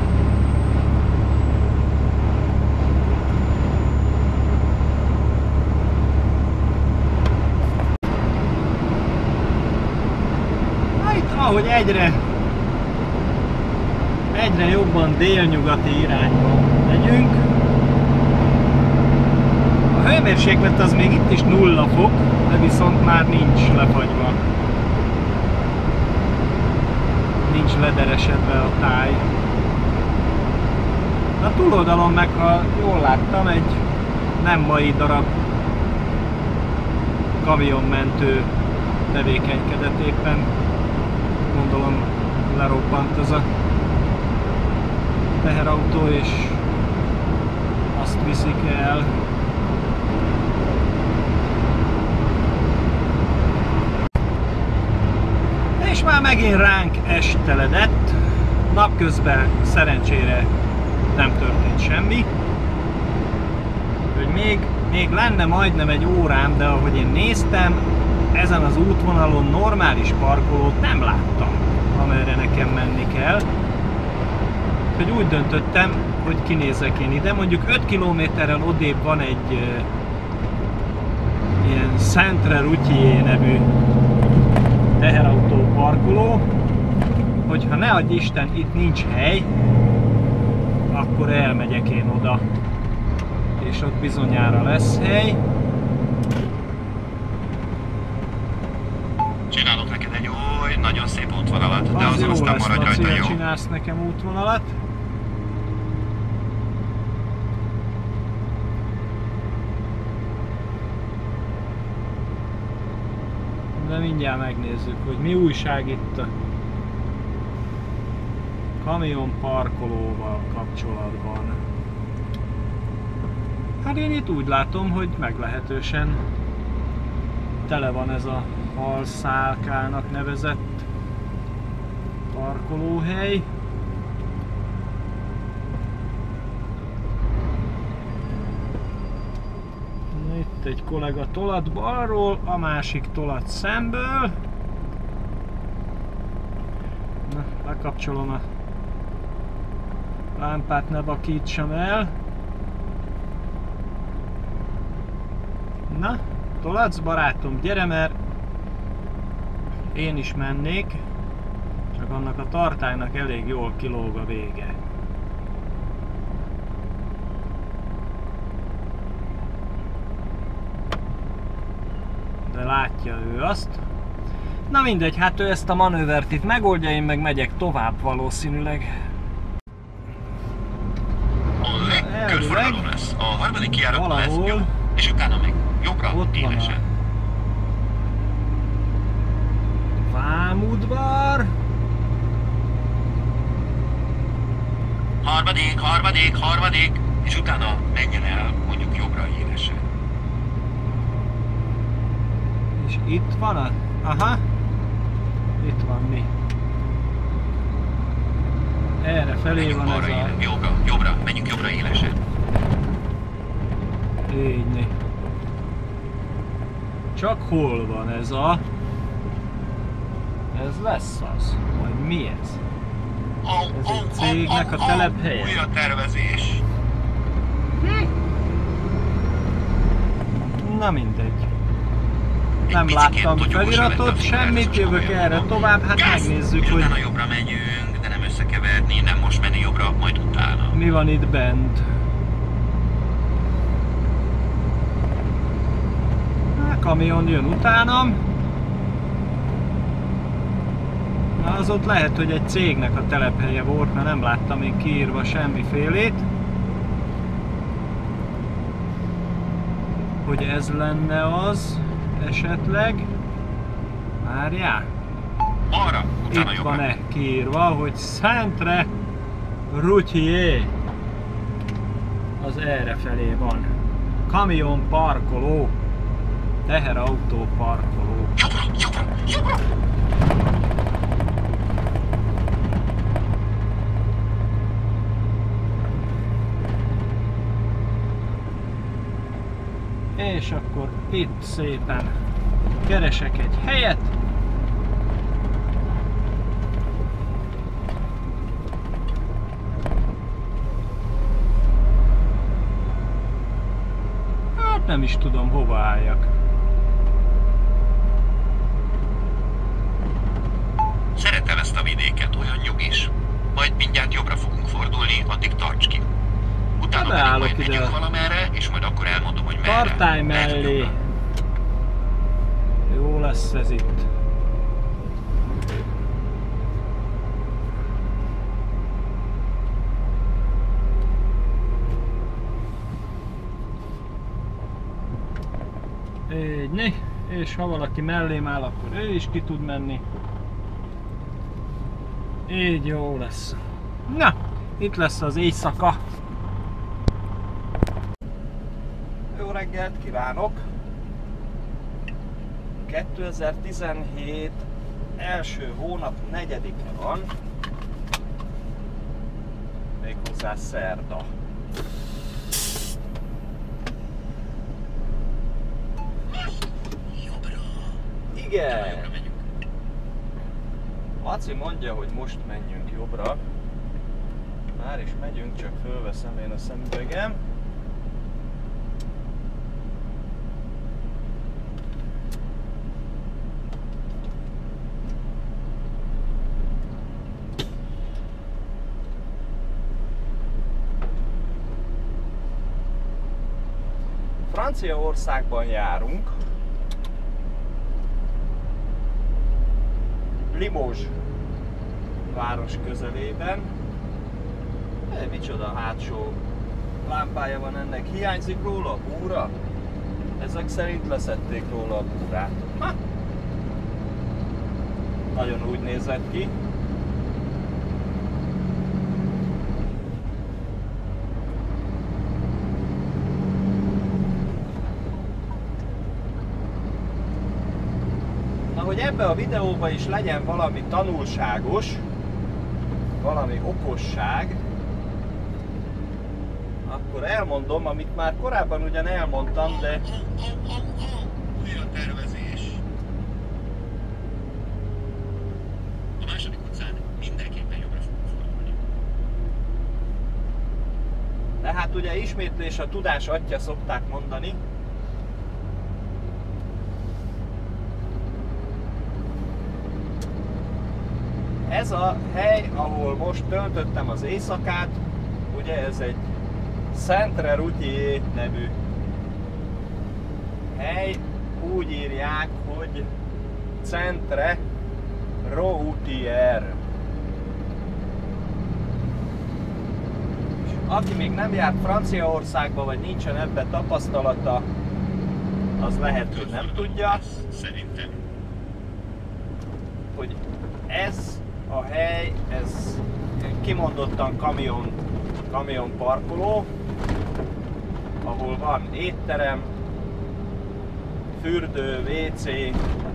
Ahogy egyre egyre jobban délnyugati irányba megyünk. A hőmérséklet az még itt is nulla fok, de viszont már nincs lefagyva. Nincs lederesedve a táj. A túloldalon meg, ha jól láttam, egy nem mai darab kamionmentő tevékenykedett éppen. Gondolom lerobbant ez a teherautó, és azt viszik el. És már megint ránk esteledett. Napközben szerencsére nem történt semmi. Hogy még, még lenne majdnem egy órám, de ahogy én néztem, ezen az útvonalon normális parkolót nem láttam, amerre nekem menni kell. Hogy úgy döntöttem, hogy kinézek én ide. Mondjuk öt kilométerrel odébb van egy ilyen Centre Routier nevű teherautó parkoló, hogyha ne adj Isten itt nincs hely, akkor elmegyek én oda, és ott bizonyára lesz hely. Csinálok neked egy oly nagyon szép útvonalat, de Az azon jó aztán lesz, maradj Laci, rajta, hogy jó? csinálsz nekem útvonalat. De mindjárt megnézzük, hogy mi újság itt a kamion parkolóval kapcsolatban. Hát én itt úgy látom, hogy meglehetősen tele van ez a halszálkának nevezett parkolóhely. Itt egy kollega tolat balról, a másik tolat szemből. Na, lekapcsolom a lámpát, ne vakítsam el. Na, tolatsz barátom, gyere, mert én is mennék, csak annak a tartálynak elég jól kilóg a vége. De látja ő azt. Na mindegy, hát ő ezt a manővert itt megoldja, én meg megyek tovább valószínűleg. A körforgalom lesz. A harmadik kijáraton lesz, valahol jó? És utána meg jobbra, ott van élesen. a vámudvar. Harmadik, harmadik, harmadik, és utána menjen el, mondjuk jobbra élesen. És itt van a... Aha. Itt van mi. Erre felé Menjünk van ez balra, a... éle, jobbra, jobbra, menjünk jobbra élesen. Így. Csak hol van ez a... Ez lesz az? Vagy mi ez? Au, Ez au, egy cégnek au, a au, telephelye. Újra tervezés. Na mindegy. Egy Nem picikét láttam totyogosan lett feliratot, az semmit, igazos, jövök komolyan erre mondom. tovább, hát Gáz! megnézzük, És hogy utána jobbra megyünk, de nem összekeverni, nem most menni jobbra, majd utána. mi van itt bent. A kamion jön utánam. Na az ott lehet, hogy egy cégnek a telephelye volt, mert nem láttam még kiírva semmifélét. Hogy ez lenne az esetleg. Várjál! Arra, utána Itt jobbra. van-e kiírva, hogy Centre Routier. Az erre felé van. Kamion parkoló. Teherautó parkoló. Jobbra, jobbra, jobbra! És akkor itt szépen keresek egy helyet. Hát nem is tudom, hova álljak. Szeretem ezt a vidéket, olyan nyugis. Majd mindjárt jobbra fogunk fordulni, addig tarts ki. Utána Na, pedig beállok majd ide. megyünk valamerre, és majd akkor elmondom, hogy merre. Tartály Mehetünk mellé. jobbra. Jó lesz ez itt. Így, né. És ha valaki mellém áll, akkor ő is ki tud menni. Így jó lesz. Na, itt lesz az éjszaka. Jó reggelt kívánok! kétezer-tizenhét első hónap negyedike van. Méghozzá szerda. Jobbra. Igen! Jobbra megyünk. Laci mondja, hogy most menjünk jobbra. Már is megyünk, csak fölveszem én a szemüvegem. Franciaországban járunk. Limoges város közelében. E, micsoda hátsó lámpája van ennek. Hiányzik róla a búra? Ezek szerint leszették róla a búrát. Ha? Nagyon úgy nézett ki. Na, hogy ebbe a videóban is legyen valami tanulságos, valami okosság, akkor elmondom, amit már korábban ugyan elmondtam, de... Újra tervezés. A második utcán mindenképpen jobbra fogunk fordulni. Tehát ugye ismétlés a tudás atya, szokták mondani. Ez a hely, ahol most töltöttem az éjszakát, ugye ez egy Centre Routier nevű hely, úgy írják, hogy Centre Routier. És aki még nem járt Franciaországba, vagy nincsen ebbe tapasztalata, az lehet, hogy nem tudja, Szerintem. hogy ez a hely, ez kimondottan kamion, kamion parkoló, ahol van étterem, fürdő, vé cé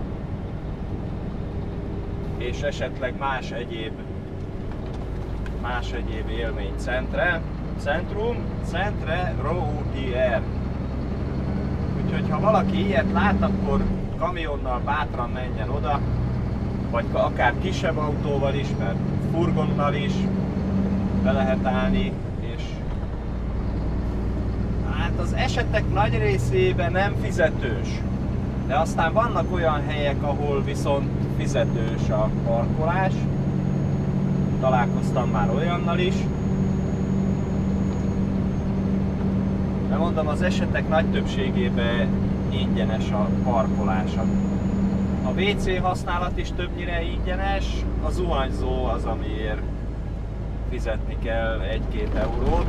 és esetleg más egyéb más egyéb élménycentre, centrum, Centre Routier. Úgyhogy ha valaki ilyet lát, akkor kamionnal bátran menjen oda, vagy akár kisebb autóval is, mert furgonnal is be lehet állni, és hát az esetek nagy részében nem fizetős. De aztán vannak olyan helyek, ahol viszont fizetős a parkolás. Találkoztam már olyannal is. De mondom, az esetek nagy többségében ingyenes a parkolás. A vé cé használat is többnyire ingyenes, a zuhanyzó az, amiért fizetni kell egy-két eurót.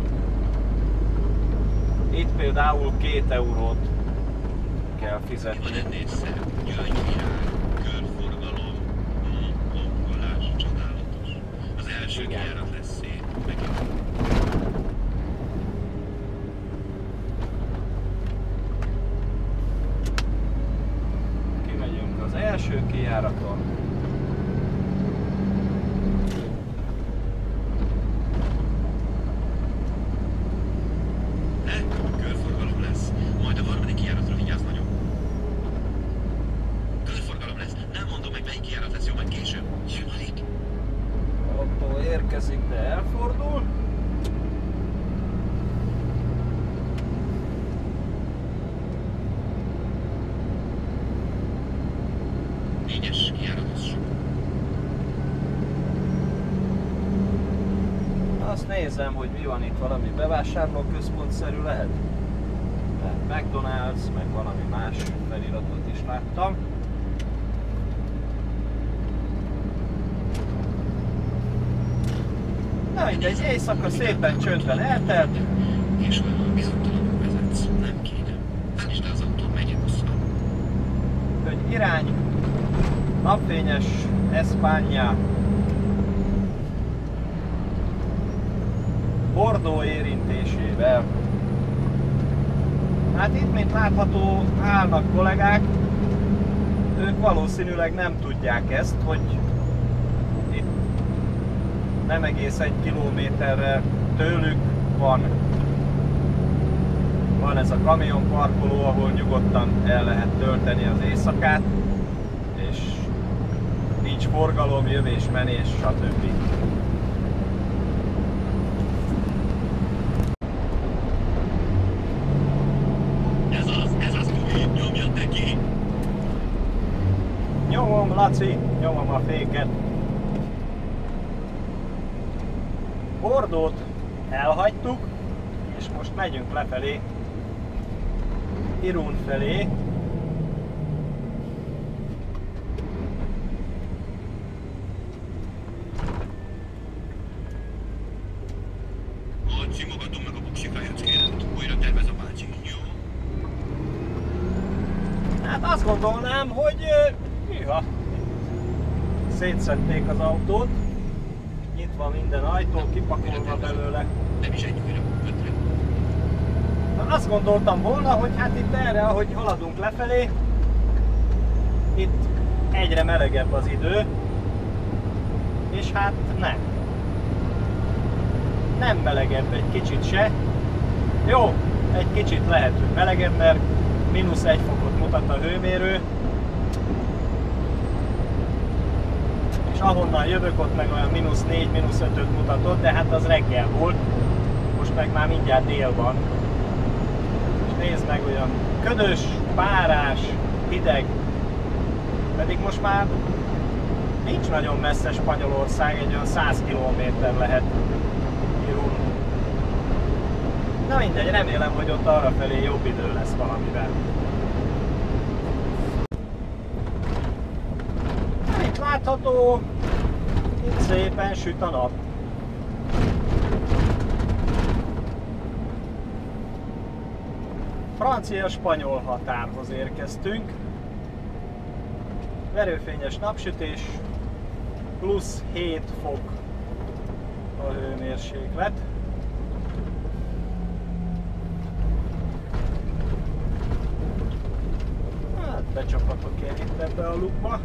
Itt például két eurót kell fizetni. Van ennél szebb, gyöngyvirág, körforgalom, hangolás, csodálatos. Az első Igen. kijárat lesz szép, megint. Kimegyünk az első kijáraton. De körforgalom lesz. Majd a harmadik kijáratra vigyázz nagyon. Körforgalom lesz. Nem mondom meg, melyik kijárat lesz, jó, majd később. Jön alig. Autó érkezik, de elfordul. Négyes kijáratos. Azt nézem, hogy mi van itt, valami bevásárlóközpontszerű lehet. Mert McDonald's, meg valami más feliratot is láttam. Na mindegy, éjszaka szépen csöndben eltelt. És olyan bizonytalanul vezetsz. Nem kéne. Állítsd le az autót, menjen hosszan. Hogy irány, napfényes Espanya, Bordeaux érintésével. Hát itt, mint látható, állnak kollégák, ők valószínűleg nem tudják ezt, hogy itt nem egész egy kilométerre tőlük van, van ez a kamionparkoló, ahol nyugodtan el lehet tölteni az éjszakát, és nincs forgalom, jövés, menés, stb. Ez az, ez az, Tomi, nyomjad neki! Nyomom, Laci, nyomom a féket. Bordeaux-t elhagytuk, és most megyünk lefelé Irún felé. Majd simogatom meg a buksikájackéret. Újra tervez a bácsi, jó? Hát azt gondolnám, hogy hűha, szétszedték az autót, nyitva minden ajtó, kipakolva belőle. Nem is egy újra, ötre. Na, azt gondoltam volna, hogy hát itt erre, ahogy haladunk lefelé, itt egyre melegebb az idő, és hát nem. Nem melegebb egy kicsit se. Jó, egy kicsit lehet, hogy melegebb, mert mínusz egy fokot mutat a hőmérő. És ahonnan jövök, ott meg olyan mínusz négy, mínusz ötöt mutatott, de hát az reggel volt. Most meg már mindjárt dél van. És nézd meg, olyan ködös, párás, hideg. Pedig most már nincs nagyon messze Spanyolország, egy olyan száz kilométer lehet Irún. Na mindegy, remélem, hogy ott arrafelé jobb idő lesz valamivel. Itt látható, itt szépen süt a nap. Francia-spanyol határhoz érkeztünk. Verőfényes napsütés, plusz hét fok a hőmérséklet. Hát becsapatok én itt ebbe a lukba.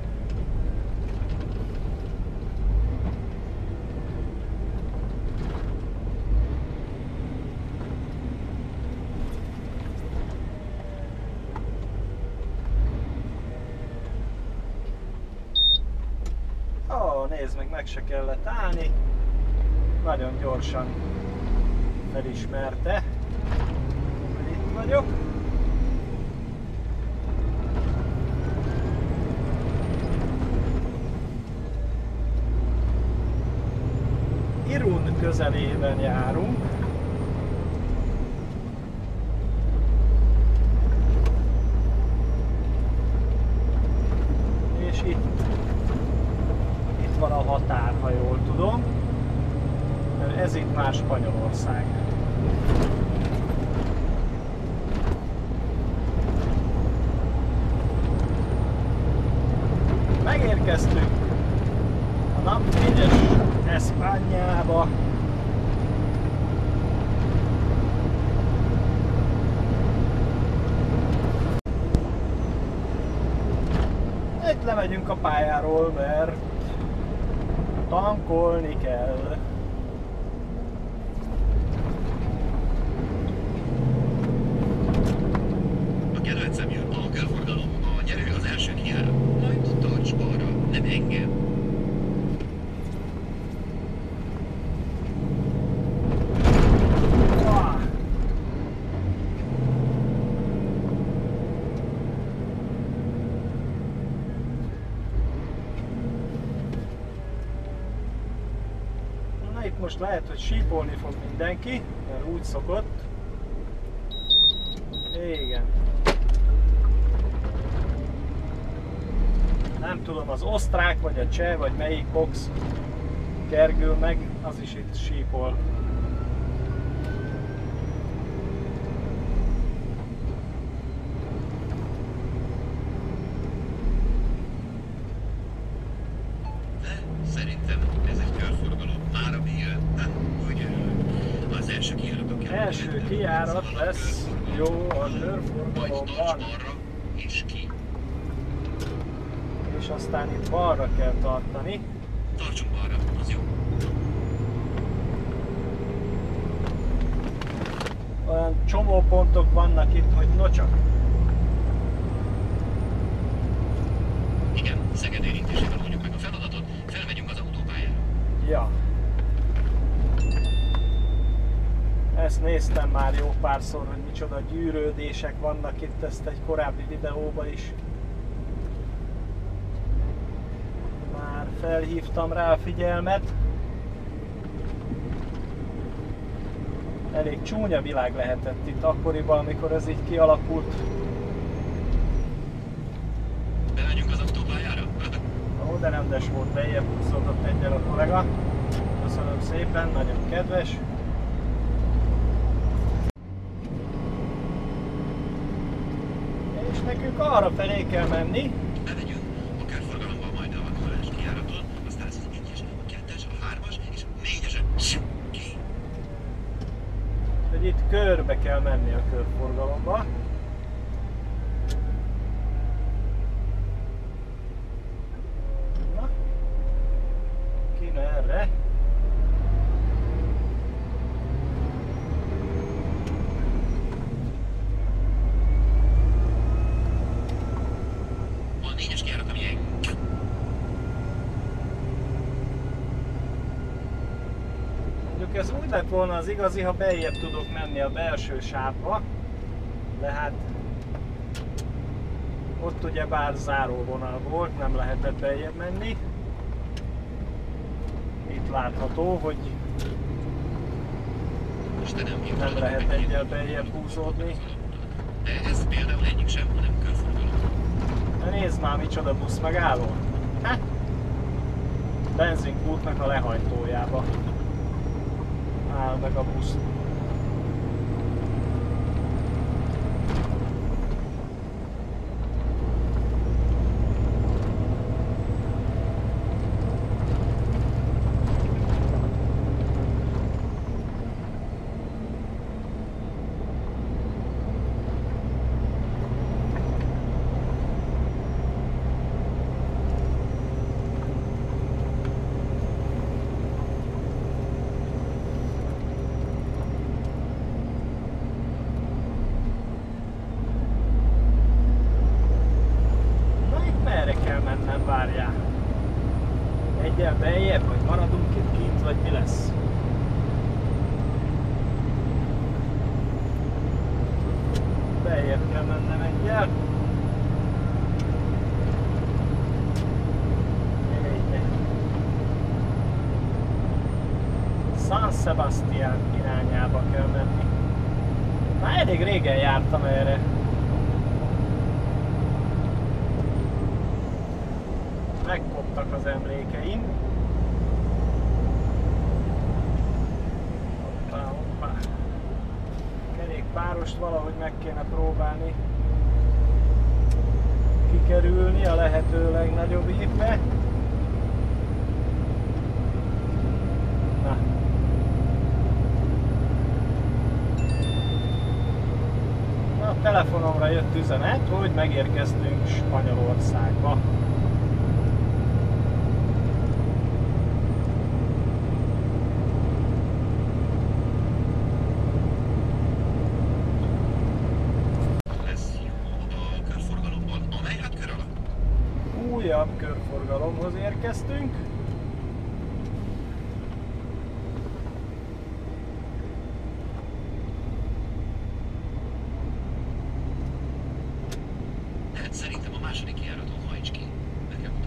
Nézd meg, meg se kellett állni. Nagyon gyorsan felismerte, hogy itt vagyok. Irún közelében járunk. És itt van a határ, ha jól tudom. Ez itt már Spanyolország. Megérkeztünk a napfényes Espányába. Itt lemegyünk a pályáról, mert tankolni kell. A kedvencem jön, a körforgalom, a nyerő az első kijár. Majd tarts balra, nem engem. Itt most lehet, hogy sípolni fog mindenki, mert úgy szokott. Igen. Nem tudom, az osztrák, vagy a cseh, vagy melyik box kergül meg, az is itt sípol. Szerintem ez egy körforgalom. Áram jön. Úgy örülök. Az első kijáratok kell. Első kijárat lesz. Jó, a Majd körforgalom tarts van. balra és ki. És aztán itt balra kell tartani. Tartsunk balra, az jó. Olyan csomópontok vannak itt, hogy nocsak. Igen, Szeged érintésével oldjuk meg a feladatot, felmegyünk az autópályára. Ja. Ezt néztem már jó párszor, hogy micsoda gyűrődések vannak itt, ezt egy korábbi videóban is már felhívtam rá a figyelmet. Elég csúnya világ lehetett itt akkoriban, amikor ez így kialakult. Bemegyünk az autópályára? Ó, de rendes volt, bejjebb húzódott egyel a kollega. Köszönöm szépen, nagyon kedves. És nekünk arra felé kell menni. Bemegyünk a körforgalomban, majd a hatvanas kijáraton, aztán ez az egyes, a kettes, a hármas és a négyes. Ki? Hogy itt körbe kell menni a körforgalomba. Na, ki merre? A négyes kijárat, ami egy... Mondjuk ez úgy lett volna az igazi, ha beljebb tudok menni a belső sávba, de hát ott ugyebár záróvonal volt, nem lehetett beljebb menni. Itt látható, hogy Istenem, én nem lehet egyel beljebb húzódni. De ez például egyik sem, hanem körforgalom. De nézd már, micsoda busz megálló. Ha? Benzinkútnak a lehajtójába áll meg a busz. Várjál. Egyel beljebb, vagy maradunk itt kint, vagy mi lesz? Beljebb kell mennem egyel. San Sebastian irányába kell menni. Már elég régen jártam erre. Megkoptak az emlékeim. Hoppá, hoppá. Kerékpárost valahogy meg kéne próbálni kikerülni a lehető legnagyobb ívbe. Na. A telefonomra jött üzenet, hogy megérkeztünk Spanyolországba. Újabb körforgalomhoz érkeztünk. Hát szerintem a második kijáraton hajts ki. Nekem mutat.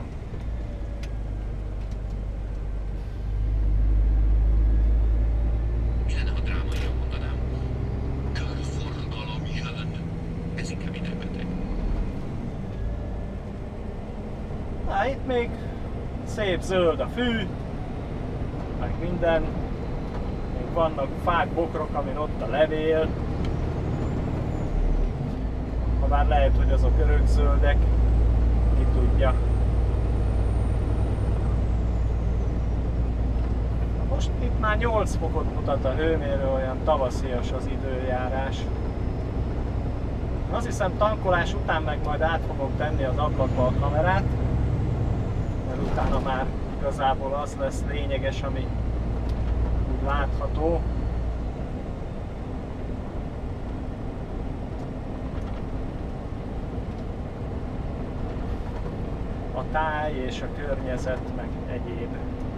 Mi lenne, ha drámaian mondanám? Körforgalom jön. Ez inkább idegbeteg. Na, itt még szép zöld a fű, meg minden. Még vannak fák, bokrok, amin ott a levél. Ha már lehet, hogy azok örökzöldek, ki tudja. Most itt már nyolc fokot mutat a hőmérő, olyan tavaszias az időjárás. Azt hiszem, tankolás után meg majd át fogom tenni az ablakba a kamerát, mert utána már igazából az lesz lényeges, ami úgy látható. A táj és a környezet, meg egyéb.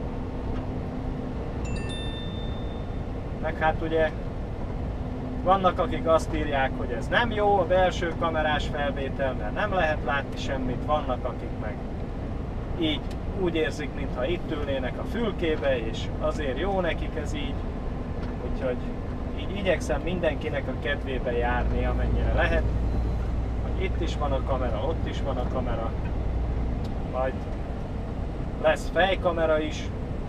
Meg hát ugye vannak, akik azt írják, hogy ez nem jó a belső kamerás felvétel, mert nem lehet látni semmit, vannak, akik meg így úgy érzik, mintha itt ülnének a fülkébe, és azért jó nekik ez így, úgyhogy igyekszem mindenkinek a kedvébe járni, amennyire lehet. Hogy itt is van a kamera, ott is van a kamera. Majd lesz fejkamera is.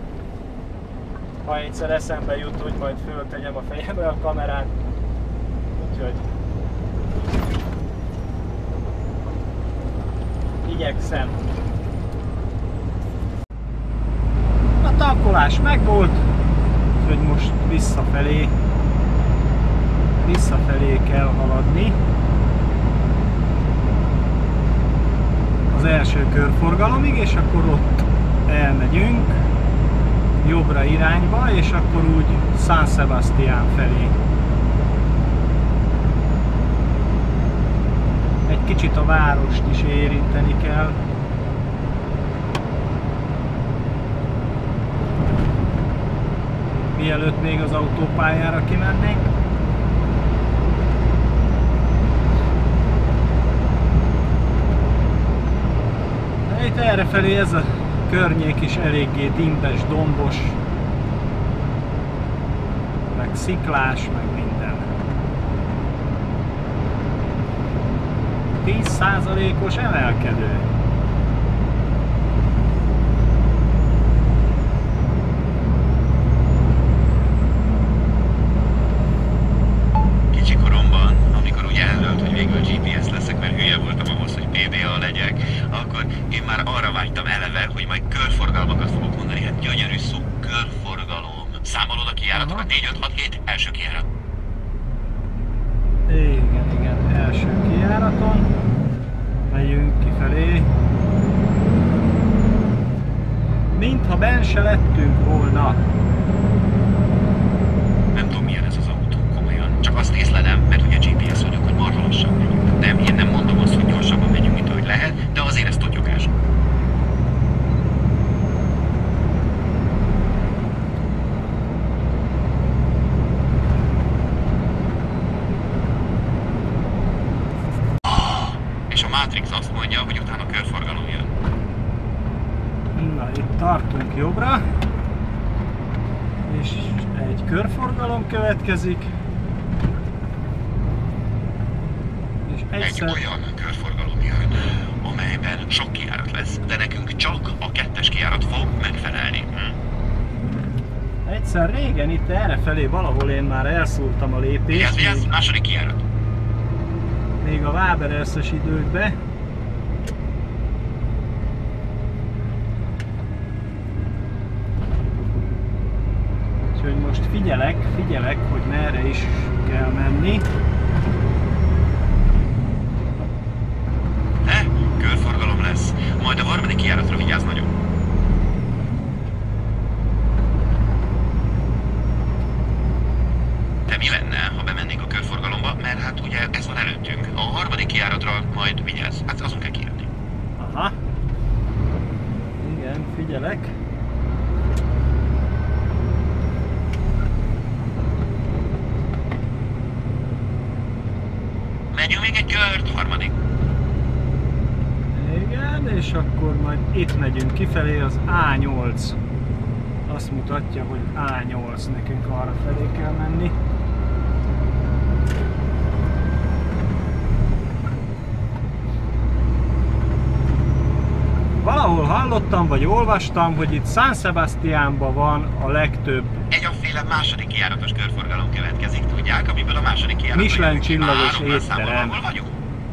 Ha egyszer eszembe jut, hogy majd föltegyem a fejemre a kamerát. Úgyhogy igyekszem. A tankolás megvolt, úgyhogy most visszafelé, visszafelé kell haladni. Az első körforgalomig, és akkor ott elmegyünk jobbra irányba, és akkor úgy San Sebastián felé. Egy kicsit a várost is érinteni kell. Mielőtt még az autópályára kimennénk. De itt errefelé ez a környék is eléggé dimbes, dombos, meg sziklás, meg minden. tíz százalékos emelkedő. Kicsi koromban, amikor úgy eldölt, hogy végül gé pé es leszek, mert hülye voltam ahhoz, hogy pé bé á legyek, akkor én már arra vágytam eleve, hogy majd körforgalmakat fogok mondani. Hát gyönyörű szó, körforgalom. Számolod a kijáratokat? négy, öt, hat, hét, első kijárat. Igen, igen, első kijáraton. Megyünk kifelé. Mintha benn se lettünk volna. Nem tudom, milyen ez az autó, komolyan. Csak azt észlelem, mert ugye gé pé es vagyok, hogy marha lassan megyünk. Nem, én nem mondom azt, hogy gyorsabban megyünk, mint ahogy lehet, de azért ez tudjogás. És a Matrix azt mondja, hogy utána körforgalom jön. Na, itt tartunk jobbra. És egy körforgalom következik. És Egy egyszer... olyan körforgalom jön, amelyben sok kijárat lesz, de nekünk csak a kettes kijárat fog megfelelni. Hm? Egyszer régen itt errefelé valahol én már elszúrtam a lépést. Vigyázz, vigyázz, még, második kijárat. még a Waberers-es időkbe. Úgyhogy most figyelek, figyelek, hogy merre is kell menni. De körforgalom lesz. Majd a harmadik kijáratra vigyázz nagyon. De mi lenne, ha bemennénk a körforgalomba, mert hát ugye ez van előttünk. A harmadik kijáratra majd vigyázz. Hát azon kell kijönni. Aha. Igen, figyelek. Menjünk még egy kört, harmadik. Igen, és akkor majd itt megyünk kifelé, az á nyolc. Azt mutatja, hogy á nyolc, nekünk arra felé kell menni. Valahol hallottam, vagy olvastam, hogy itt San Sebastiánban van a legtöbb Egy afféle második kijáratos körforgalom következik, tudják, amiből a második kijárat... Michelin csillagos étterem. Hol vagyunk?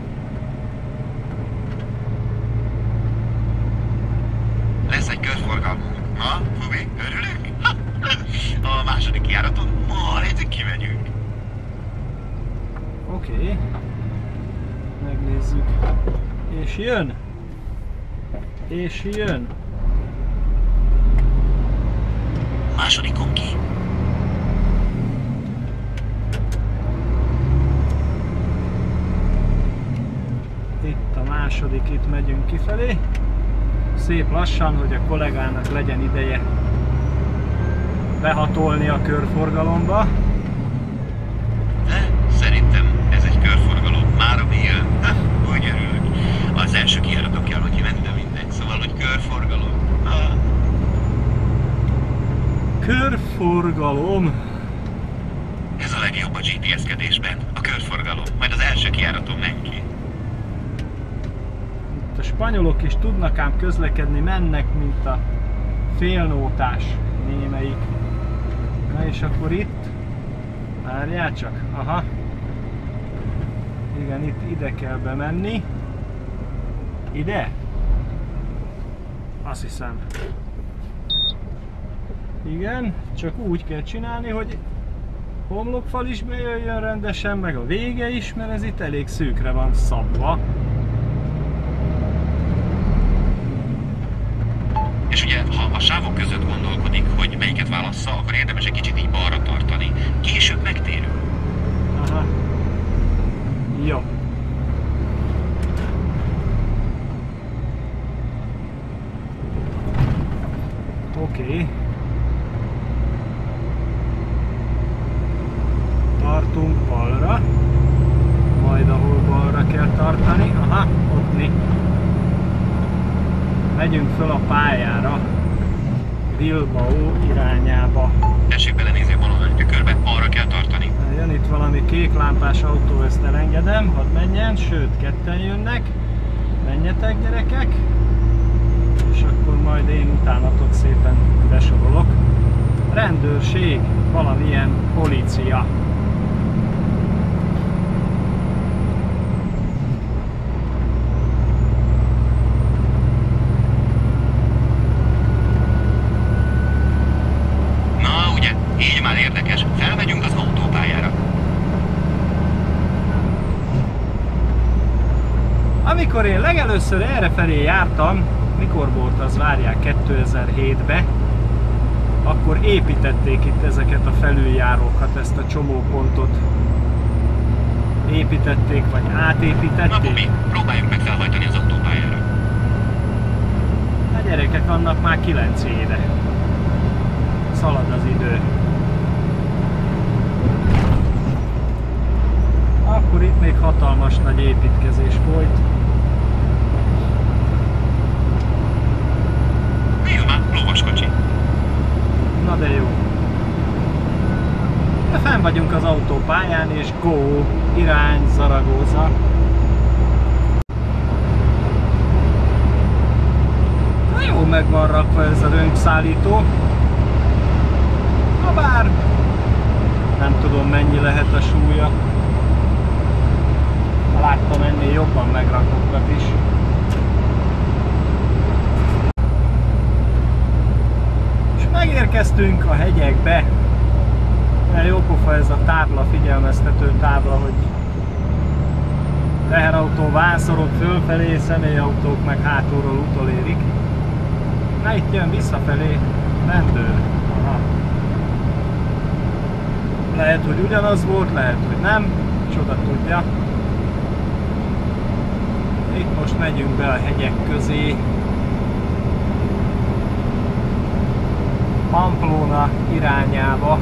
Lesz egy körforgalmunk. Na, Fubi, örülök? Ha, a második kijáraton majd kimegyünk. Oké. Okay. Megnézzük. És jön. És jön. Másodikon ki. Itt a második, itt megyünk kifelé. Szép lassan, hogy a kollégának legyen ideje behatolni a körforgalomba. De szerintem ez egy körforgalom. Már ami jön, ha, úgy örülök. Az első kijáraton kell, hogy kimenni, de mindegy. Szóval, hogy körforgalom. Ha. Körforgalom. Ez a legjobb. kijáraton menj ki. Itt a spanyolok is tudnak ám közlekedni, mennek, mint a félnótás némelyik. Na és akkor itt, várjál csak, aha. Igen, itt ide kell bemenni. Ide? Azt hiszem. Igen, csak úgy kell csinálni, hogy homlokfal is bejöjjön rendesen, meg a vége is, mert ez itt elég szűkre van szabva. És ugye, ha a sávok között gondolkodik, hogy melyiket válassza, akkor érdemes egy kicsit így balra tartani. Később megtérül. Aha. Jó. Oké. Okay. Tartunk balra. Majd ahol balra kell tartani. Aha, ott mi. Megyünk föl a pályára. Bilbao irányába. Tessék belenézni a baloldali tükörbe, arra kell tartani. Jön itt valami kék lámpás autó, ezt elengedem, hadd menjen, sőt, ketten jönnek. Menjetek, gyerekek! És akkor majd én utánatok szépen besorolok. Rendőrség, valamilyen polícia. Na ugye, így már érdekes, felmegyünk az autópályára. Amikor én legelőször errefelé jártam, mikor volt az, várják, kétezer-hétben, akkor építették itt ezeket a felüljárókat, ezt a csomópontot. Építették, vagy átépítették. Na Bobi, próbáljuk meg felhajtani az autópályára. A gyerekek, annak már kilenc éve. Szalad az idő. Akkor itt még hatalmas nagy építkezés folyt. Nézd már, lovaskocsi. Na de jó. De fenn vagyunk az autópályán, és go, irány Zaragoza. Na jó, meg van rakva ez a röntszállító. Na bár nem tudom, mennyi lehet a súlya. Láttam ennél jobban megrakottat is. És megérkeztünk a hegyekbe. Mert jó pofa ez a tábla, figyelmeztető tábla, hogy teherautó vászorok fölfelé, személyautók meg hátulról utolérik. Na itt jön visszafelé rendőr. Aha. Lehet, hogy ugyanaz volt, lehet, hogy nem. Csoda tudja. Itt most megyünk be a hegyek közé. Pamplona irányába.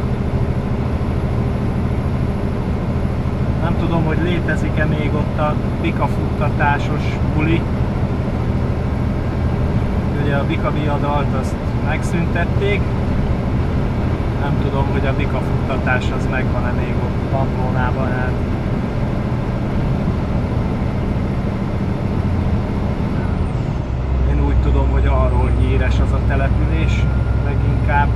Nem tudom, hogy létezik-e még ott a bikafuttatásos buli. Ugye a bikaviadalt azt megszüntették. Nem tudom, hogy a bikafuttatás az megvan-e még ott Pamplonában. Hát. Én úgy tudom, hogy arról híres az a település leginkább.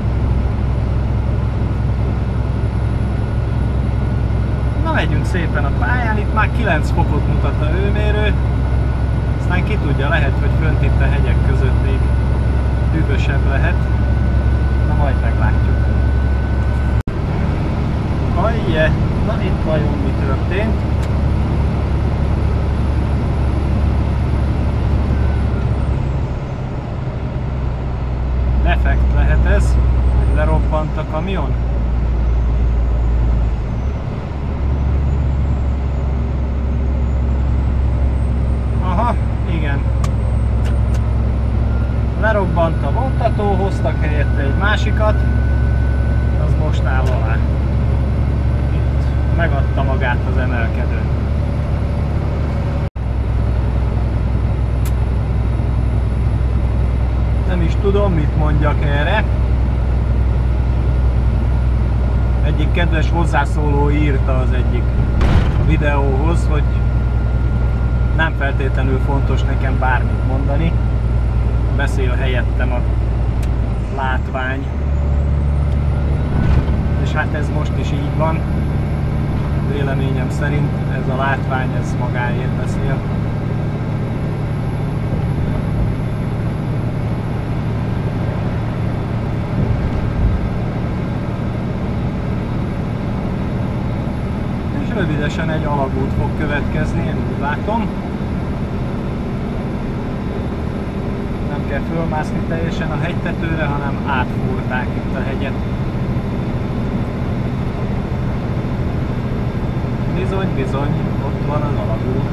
Na, megyünk szépen a pályán, itt már kilenc fokot mutat a hőmérő. Aztán ki tudja, lehet, hogy fönt itt a hegyek között még hűvösebb lehet. Na, majd meglátjuk. Ajje, na itt vajon mi történt? Defekt lehet ez, hogy lerobbant a kamion. Aha, igen. Lerobbant a vontató, hoztak helyette egy másikat, az most áll alá. Itt megadta magát az emelkedő. Nem is tudom, mit mondjak erre. Egyik kedves hozzászóló írta az egyik videóhoz, hogy nem feltétlenül fontos nekem bármit mondani. Beszél helyettem a látvány. És hát ez most is így van. Véleményem szerint ez a látvány, ez magáért beszél. És rövidesen egy alagút fog következni, én úgy látom. Nem kell fölmászni teljesen a hegytetőre, hanem átfúrták itt a hegyet. Bizony, bizony, ott van az alagút.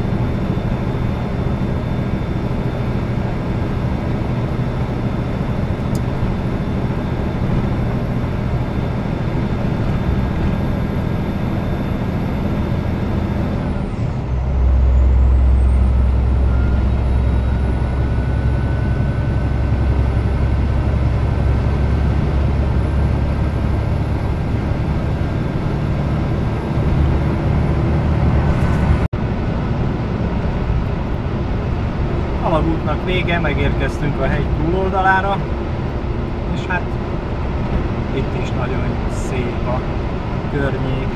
Alagútnak vége, megérkeztünk a hegy túloldalára, és hát itt is nagyon szép a környék.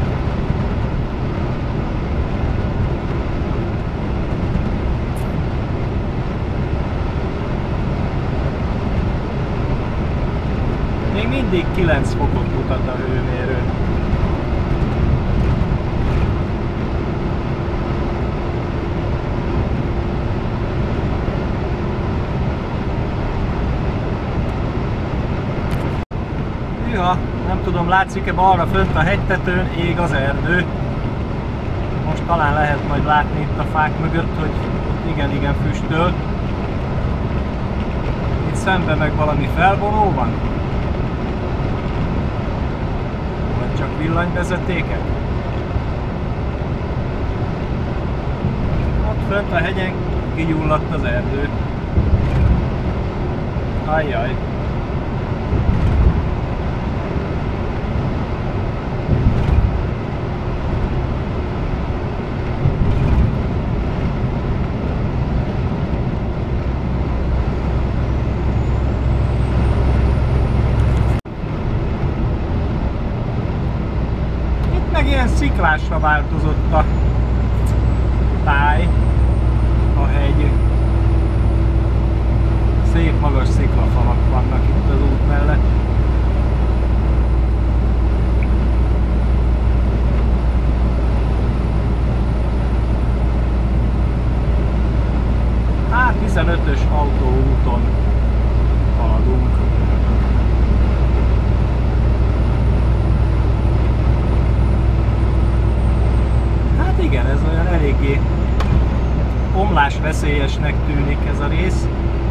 Még mindig kilenc fokot mutat a hőmérő. Hűha, nem tudom, látszik-e balra fönt a hegytetőn, ég az erdő. Most talán lehet majd látni itt a fák mögött, hogy igen-igen füstöl. Itt szemben meg valami felvonó van? Vagy csak villanyvezetékek? Ott fönt a hegyen kigyulladt az erdő. Ajjaj. Ilyen sziklásra változott a táj, a hegy. Szép magas sziklafalak vannak itt az út mellett. Hát tizenötös autóúton haladunk. Igen, ez olyan eléggé omlásveszélyesnek tűnik ez a rész.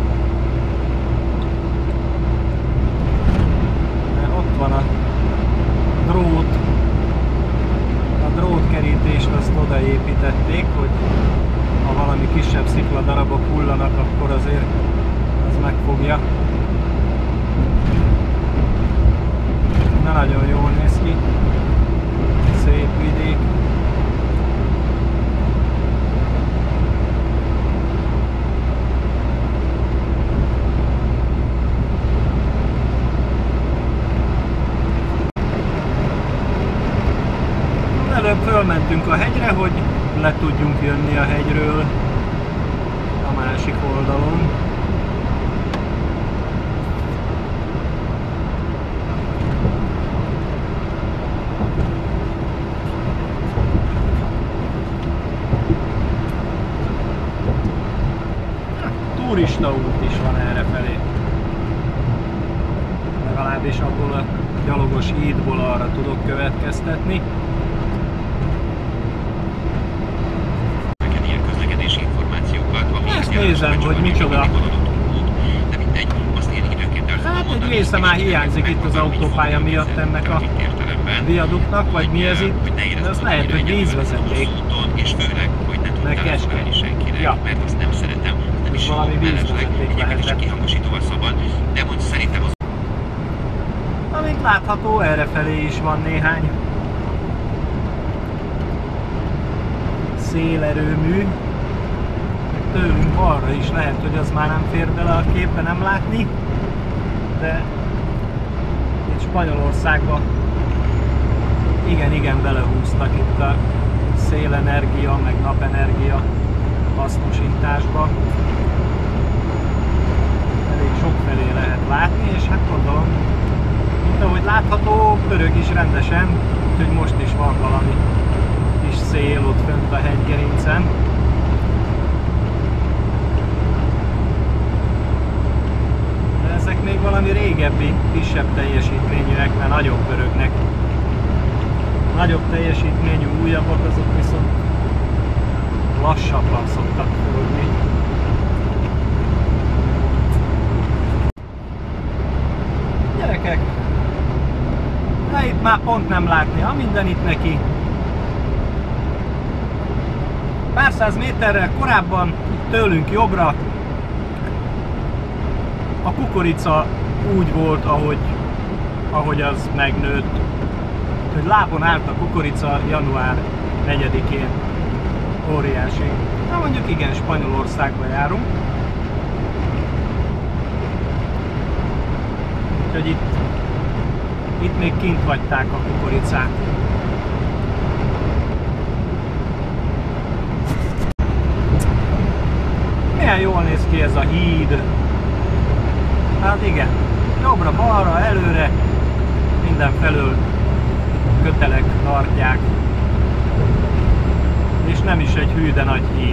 De ott van a drót. A drótkerítést azt odaépítették, hogy ha valami kisebb szikladarabok hullanak, akkor azért az megfogja. Na, nagyon jól néz ki. Szép vidék. Előbb fölmentünk a hegyre, hogy le tudjunk jönni a hegyről a másik oldalon. Turista út is van errefelé. Legalábbis abból a gyalogos hídból arra tudok következtetni. Ezt nézem, hogy micsoda. Hát egy része már hiányzik itt az autópálya miatt ennek a viaduknak, vagy mi ez itt, de azt lehet, hogy vízvezeték. Meg keskeny. Ja. Ez valami vízvezeték lehetett. Amint látható, errefelé is van néhány szélerőmű. tőlünk balra is, lehet, hogy az már nem fér bele a képbe, nem látni, de itt Spanyolországban igen-igen belehúztak itt a szélenergia, meg napenergia hasznosításba. Elég sok felé lehet látni, és hát gondolom, mint ahogy látható, pörög is rendesen, úgyhogy most is van valami kis szél ott fönt a hegygerincen. De ezek még valami régebbi, kisebb teljesítményűek, mert nagyon pörögnek. Nagyobb teljesítményű, újabbak, azok viszont lassabban szoktak pörögni. Gyerekek! Na itt már pont nem látni, ha minden itt neki. Pár száz méterrel korábban, tőlünk jobbra, a kukorica úgy volt, ahogy, ahogy az megnőtt. Hogy lábon állt a kukorica január negyedikén. Óriási. Na mondjuk igen, Spanyolországba járunk. Úgyhogy itt, itt még kint hagyták a kukoricát. Milyen jól néz ki ez a híd. Hát igen, jobbra, balra, előre, mindenfelől kötelek tartják. És nem is egy hű, de nagy híd.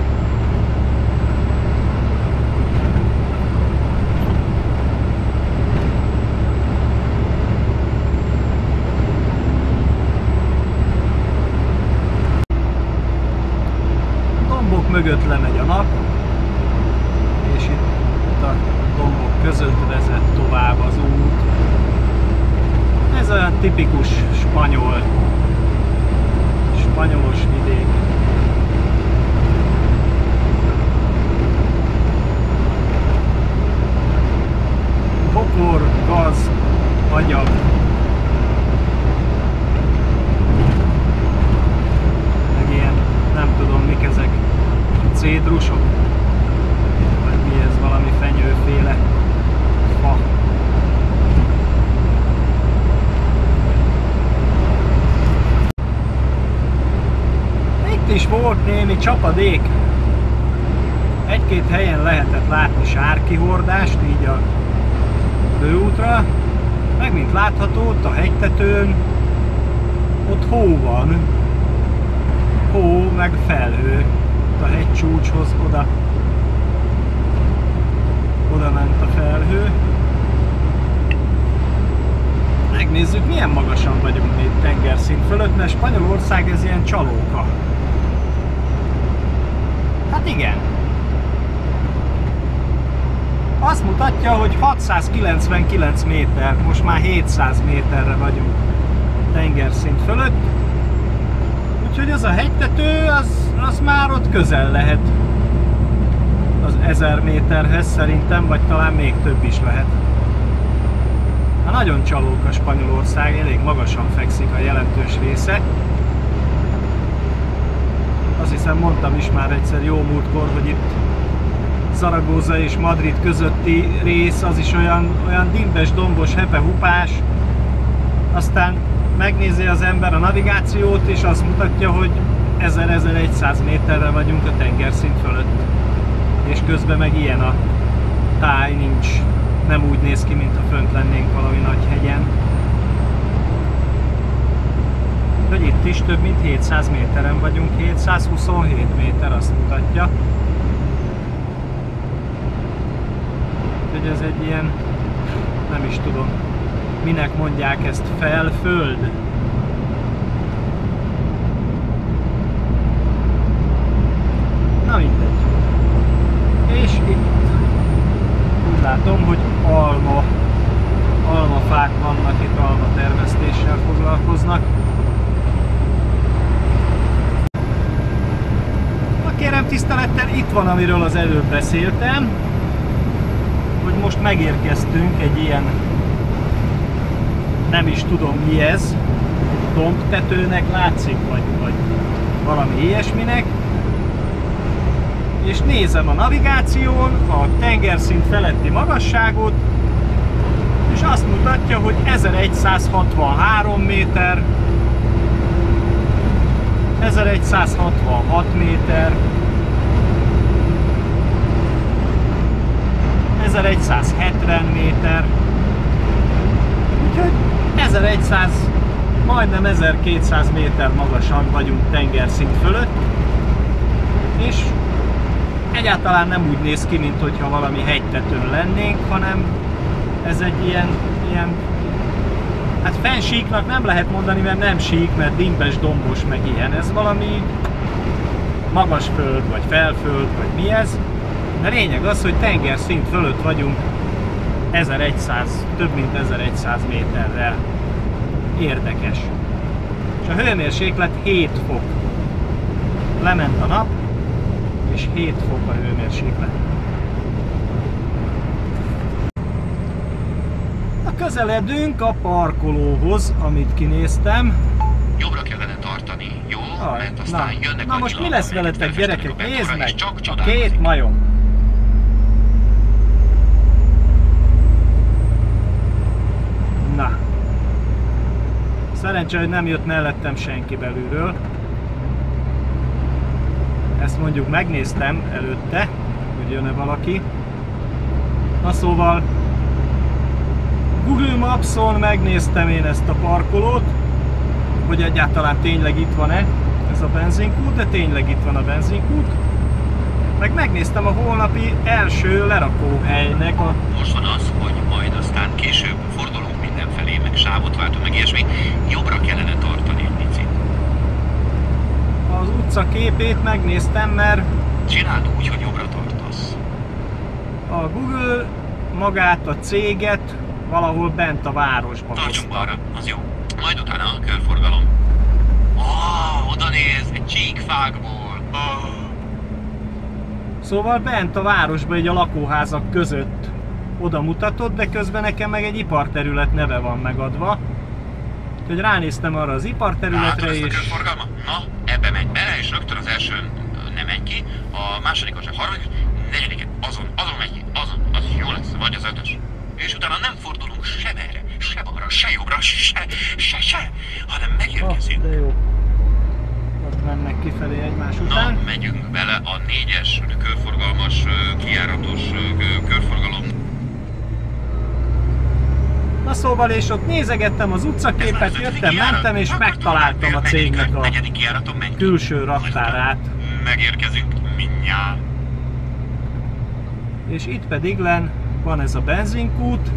Dombok mögött lemegy a nap, és itt a dombok között vezet tovább az út. Ez olyan tipikus spanyol, spanyolos vidék. Bokor, gaz, agyag. Meg ilyen, nem tudom mik ezek, cédrusok? Vagy mi ez, valami fenyőféle fa. Itt is volt némi csapadék. Egy-két helyen lehetett látni sárkihordást, így a főútra. Meg mint látható, ott a hegytetőn, ott hó van. Hó, meg felhő. Ott a hegycsúcshoz oda, oda ment a felhő. Megnézzük, milyen magasan vagyunk itt tengerszint fölött, mert Spanyolország ez ilyen csalóka. Hát igen. Azt mutatja, hogy hatszázkilencvenkilenc méter, most már hétszáz méterre vagyunk tengerszint fölött. Úgyhogy az a hegytető, az, az már ott közel lehet az ezer méterhez szerintem, vagy talán még több is lehet. Hát nagyon csalóka Spanyolország, elég magasan fekszik a jelentős része. Azt hiszem mondtam is már egyszer jó múltkor, hogy itt Zaragoza és Madrid közötti rész az is olyan, olyan dimbes, dombos, hepe-hupás. Aztán megnézi az ember a navigációt, és azt mutatja, hogy ezer-ezerszáz méterre vagyunk a tengerszint fölött. És közben meg ilyen a táj, nincs, nem úgy néz ki, mintha fönt lennénk valami nagy hegyen. Hogy itt is több mint hétszáz méteren vagyunk, hétszázhuszonhét méter azt mutatja. Hogy ez egy ilyen, nem is tudom, minek mondják ezt, felföld. Na mindegy. És itt úgy látom, hogy alma, almafák vannak, itt alma termesztéssel foglalkoznak. Na kérem tisztelettel, itt van, amiről az előbb beszéltem, hogy most megérkeztünk egy ilyen, nem is tudom mi ez, dombtetőnek látszik, vagy, vagy valami ilyesminek. és nézem a navigáción a tengerszint feletti magasságot, és azt mutatja, hogy ezeregyszázhatvanhárom méter, ezeregyszázhatvanhat méter, ezeregyszázhetven méter, úgyhogy ezeregyszáz, majdnem ezerkétszáz méter magasan vagyunk tengerszint fölött, és egyáltalán nem úgy néz ki, mint hogyha valami hegytetőn lennénk, hanem ez egy ilyen, ilyen hát fennsíknak nem lehet mondani, mert nem sík, mert dimbes, dombos, meg ilyen. Ez valami magas föld, vagy felföld, vagy mi ez. De lényeg az, hogy tengerszint fölött vagyunk ezeregyszáz, több mint ezeregyszáz méterrel. Érdekes. És a hőmérséklet hét fok. Lement a nap, és hét fok a hőmérséklet. Közeledünk a parkolóhoz, amit kinéztem. Jobbra kellene tartani, jó? Aj, Mert aztán na, jönnek na a most mi csillag, lesz amelyek veletek, befestenek gyerekek? a betonra, Nézd meg! és csak A csodálkozik. két majom. Na. Szerencsé, hogy nem jött mellettem senki belülről. Ezt mondjuk megnéztem előtte, hogy jön-e valaki. Na szóval Google Maps-on megnéztem én ezt a parkolót, hogy egyáltalán tényleg itt van-e ez a benzinkút, de tényleg itt van a benzinkút. Meg megnéztem a holnapi első lerakóhelynek a... Most van az, hogy majd aztán később fordulunk mindenfelé, meg sávot váltunk, meg ilyesmi, jobbra kellene tartani egy picit. Az utca képét megnéztem, mert Csináld úgy, hogy jobbra tartasz. a Google magát, a céget valahol bent a városban Tartsunk hozta. balra, az jó. Majd utána a körforgalom. Ó, oh, oda néz, egy csíkfákból. Oh. Szóval bent a városban, így a lakóházak között oda mutatott, de közben nekem meg egy iparterület neve van megadva. Úgyhogy ránéztem arra az iparterületre, Látod ezt a és... körforgalma? Na, ebbe megy bele, és rögtön az első nem megy ki, a másodikon sem, harmadik, negyediket, azon, azon megy ki, azon, az jó lesz, vagy az ötös. És utána nem fordulunk se merre, se balra, se jobbra, se, se, se, hanem megérkezünk. Oh, de jó. Ott mennek kifelé egymás után. Na, megyünk bele a négyes körforgalmas, kijáratos körforgalom. Na szóval, és ott nézegettem az utcaképet, jöttem, mentem, és megtaláltam a cégnek a külső raktárát. Megérkezünk mindjárt. És itt pedig len van ez a benzinkút,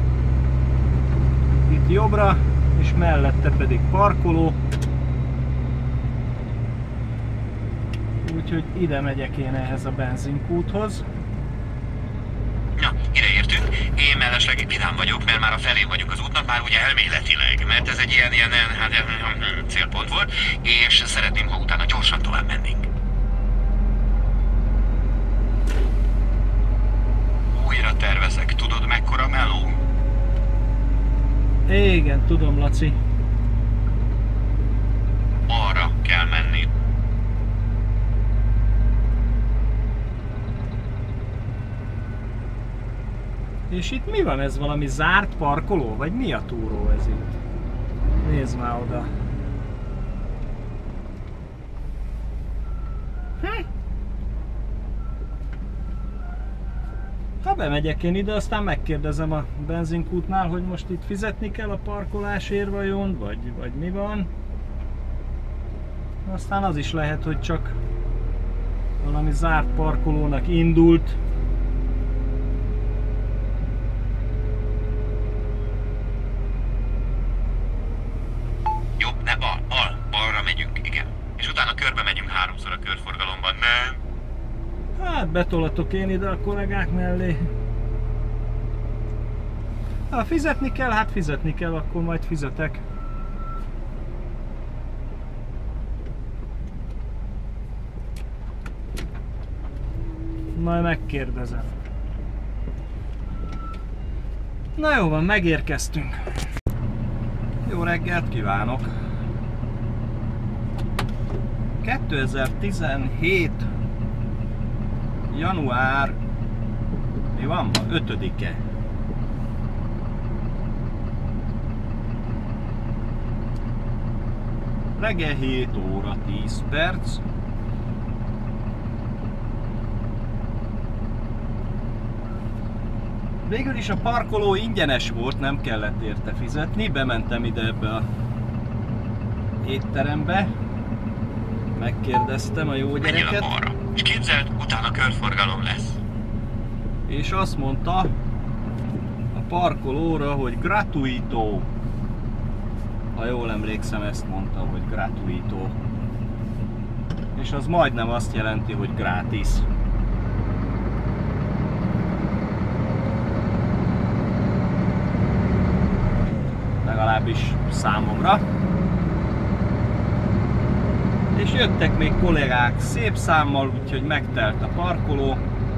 itt jobbra, és mellette pedig parkoló. Úgyhogy ide megyek én ehhez a benzinkúthoz. Na, ide értünk. Én mellesleg vidám vagyok, mert már a felén vagyunk az útnak, már ugye elméletileg, mert ez egy ilyen, ilyen hát, célpont volt, és szeretném, ha utána gyorsan tovább mennénk. Újra tervezek, tudod mekkora meló? Igen, tudom, Laci. Arra kell menni. És itt mi van? Ez valami zárt parkoló? Vagy mi a túró ez itt? Nézd már oda. Hm? Ha bemegyek én ide, aztán megkérdezem a benzinkútnál, hogy most itt fizetni kell a parkolásért vajon, vagy, vagy mi van. Aztán az is lehet, hogy csak valami zárt parkolónak indult. Jobb, ne bal, bal, balra megyünk, igen. És utána körbe megyünk háromszor a körforgalomban, nem? Hát betolatok én ide a kollégák mellé. Ha fizetni kell, hát fizetni kell, akkor majd fizetek. Majd megkérdezem. Na jó van, megérkeztünk. Jó reggelt kívánok! kétezer-tizenhét január... mi van ma? ötödike. Reggel hét óra tíz perc. Végül is a parkoló ingyenes volt, nem kellett érte fizetni. Bementem ide ebbe a étterembe. Megkérdeztem a jó Menjél gyereket. a balra. És képzeld, utána körforgalom lesz. És azt mondta a parkolóra, hogy gratuito. Ha jól emlékszem, ezt mondta, hogy gratuito. És az majdnem azt jelenti, hogy gratis. Legalábbis számomra. És jöttek még kollégák szép számmal, úgyhogy megtelt a parkoló.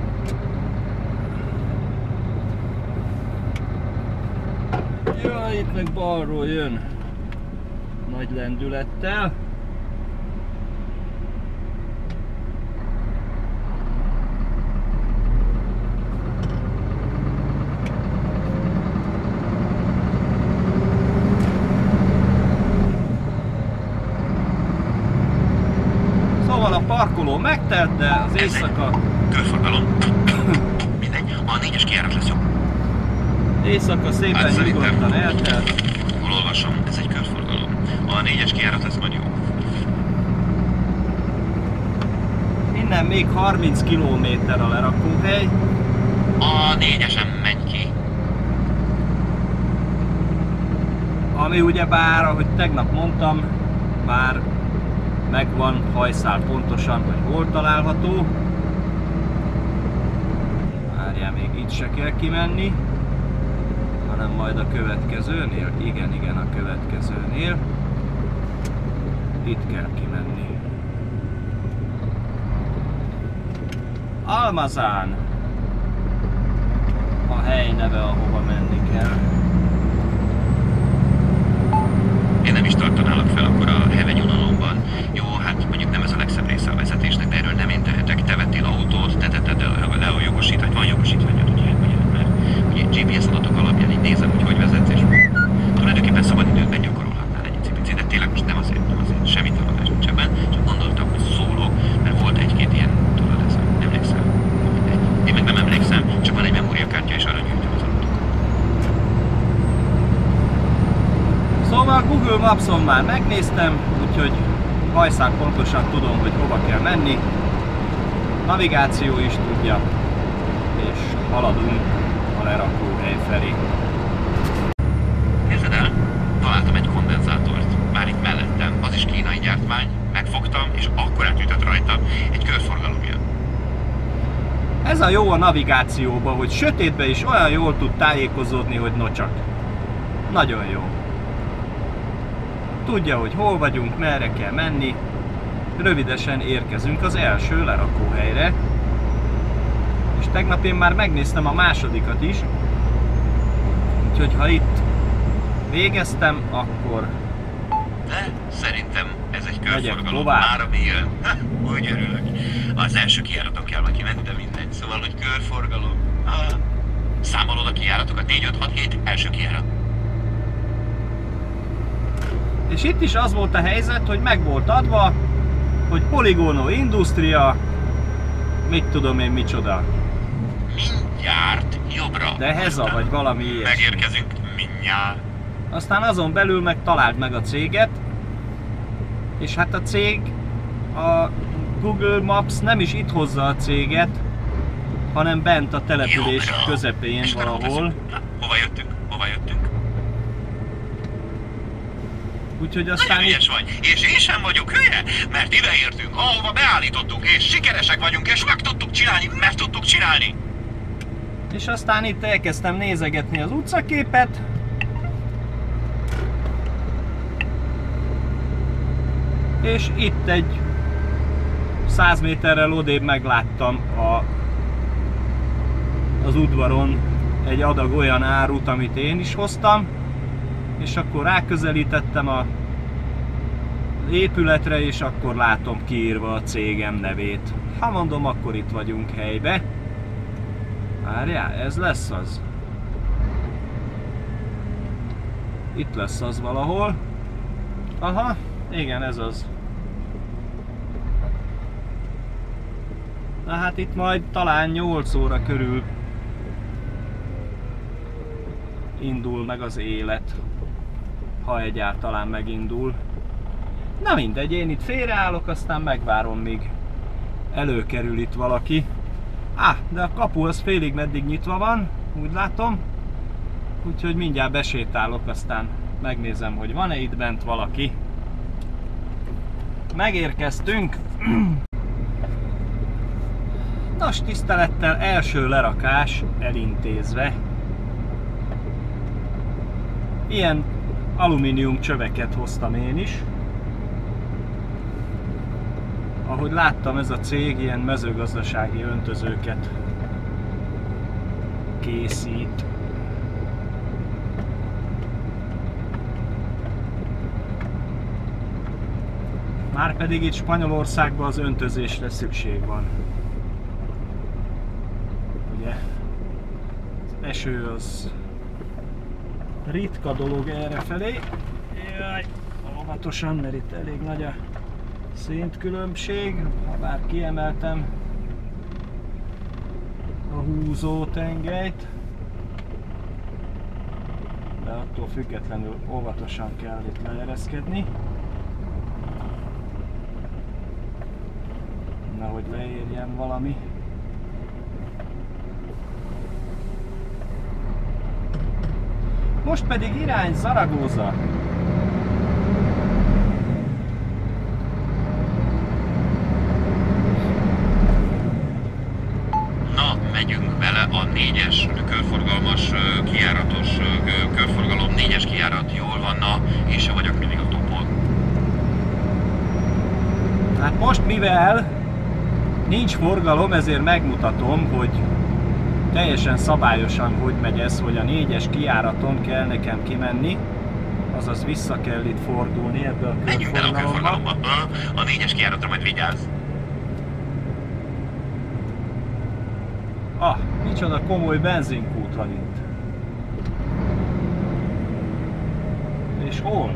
Jaj, itt meg balról jön nagy lendülettel. Szóval a parkoló megtelt, de az éjszaka... Körforgalom. Mindegy, a négyes kijárat lesz jó. Éjszaka szépen Hát szerintem- nyugodtan eltelt. Hol olvasom, ez egy körforgalom. A négyes kijárat lesz majd jó. Innen még harminc kilométer a lerakóhely. A négyesen megy ki. Ami ugyebár, ahogy tegnap mondtam, már megvan hajszál pontosan, hogy hol található. Várjál, még itt se kell kimenni, hanem majd a következőnél. Igen, igen, a következőnél. Itt kell kimenni. Almazán a hely neve, ahova menni kell. Én nem is tartanálak fel akkor a heveny unalomban. Jó, hát mondjuk nem ez a legszebb része a vezetésnek, de erről nem én tehetek. Te vettél autót, te tetted le, le a jogosítványt, van jogosítványod, ugye? Mert ugye gé pé es adatok alapján így nézem, hogy hogy vezetsz, és tulajdonképpen szabad időben gyakorolhatnál egy picit, de tényleg most nem azért, nem azért, semmi tagadás nincs ebben, csak gondoltam, hogy szólok, mert volt egy-két ilyen, tudod, ez emlékszel? Én meg nem emlékszem, csak van egy memóriakártya, és arra gyűjtöm az adatokat. Szóval Google Maps-on már megnéztem, úgyhogy hajszál pontosan tudom, hogy hova kell menni. Navigáció is tudja, és haladunk a lerakóhely felé. Nézzed el, találtam egy kondenzátort, már itt mellettem, az is kínai gyártmány, megfogtam, és akkor átütött rajta, egy körforgalom jön. Ez a jó a navigációban, hogy sötétben is olyan jól tud tájékozódni, hogy nocsak. Nagyon jó. Tudja, hogy hol vagyunk, merre kell menni. Rövidesen érkezünk az első lerakóhelyre. És tegnap én már megnéztem a másodikat is. Úgyhogy ha itt végeztem, akkor De szerintem ez egy Megyek körforgalom, tovább. már ami jön. Ha, úgy örülök. Az első kijáraton kell majd kimenni, de mindegy. Szóval, hogy körforgalom. Ah. Számolod a kijáratokat, négy, öt, hat, hét, első kijárat. és itt is az volt a helyzet, hogy meg volt adva, hogy Poligono Industria, mit tudom én micsoda, Mindjárt jobbra. de Heza vagy valami ilyesmi. Megérkezünk mindjárt. Aztán azon belül meg talált meg a céget, és hát a cég, a Google Maps nem is itt hozza a céget, hanem bent a település Jobbra. közepén És már hol valahol. veszünk? Na, hova jöttünk? Hova jöttünk? Úgyhogy Nagyon aztán ügyes itt, vagy, és én sem vagyok hülye, mert ide értünk, ahova beállítottuk, és sikeresek vagyunk, és meg tudtuk csinálni, meg tudtuk csinálni. és aztán itt elkezdtem nézegetni az utcaképet. És itt egy száz méterrel odébb megláttam a, az udvaron egy adag olyan árut, amit én is hoztam, és akkor ráközelítettem a épületre, és akkor látom kiírva a cégem nevét. Ha mondom, akkor itt vagyunk helybe. Várjál, ez lesz az. Itt lesz az valahol. Aha, igen, ez az. Na hát itt majd talán nyolc óra körül indul meg az élet. Ha egyáltalán megindul. Na mindegy, én itt félreállok, aztán megvárom, míg előkerül itt valaki. Á, de a kapu az félig meddig nyitva van, úgy látom. Úgyhogy mindjárt besétálok, aztán megnézem, hogy van-e itt bent valaki. Megérkeztünk. Nos, tisztelettel első lerakás elintézve. Ilyen alumínium csöveket hoztam én is. Ahogy láttam, ez a cég ilyen mezőgazdasági öntözőket készít. Márpedig itt Spanyolországban az öntözésre szükség van. Ugye? Az eső az ritka dolog errefelé. Jaj, óvatosan, mert itt elég nagy a szintkülönbség. Ha bár kiemeltem a húzó tengelyt, de attól függetlenül óvatosan kell itt leereszkedni. Nehogy leérjen valami. Most pedig irány Zaragoza. Na, megyünk bele a négyes körforgalmas, kijáratos körforgalom. Négyes kijárat jól van, na, én sem vagyok mindig a topon. Hát most, mivel nincs forgalom, ezért megmutatom, hogy teljesen szabályosan hogy megy ez, hogy a négyes kijáraton kell nekem kimenni, azaz vissza kell itt fordulni ebbe a Menjünk bele a körforgalomba. körforgalomba. A négyes kijáratra majd vigyázz. Ah, micsoda komoly benzinkút van itt. És hol?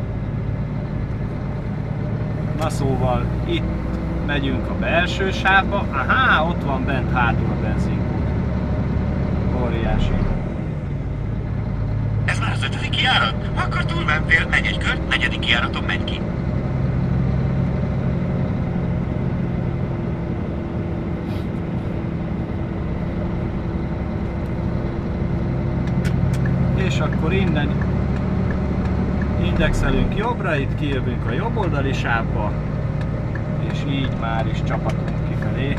Na szóval itt megyünk a belső sávba. Aha, ott van bent hátul a benzinkút. Óriási. Ez már az ötödik kijárat? Akkor túlmentél, menj egy kört, negyedik kijáraton menj ki. És akkor innen indexelünk jobbra, itt kijövünk a jobb oldali sávba, és így már is csapatunk kifelé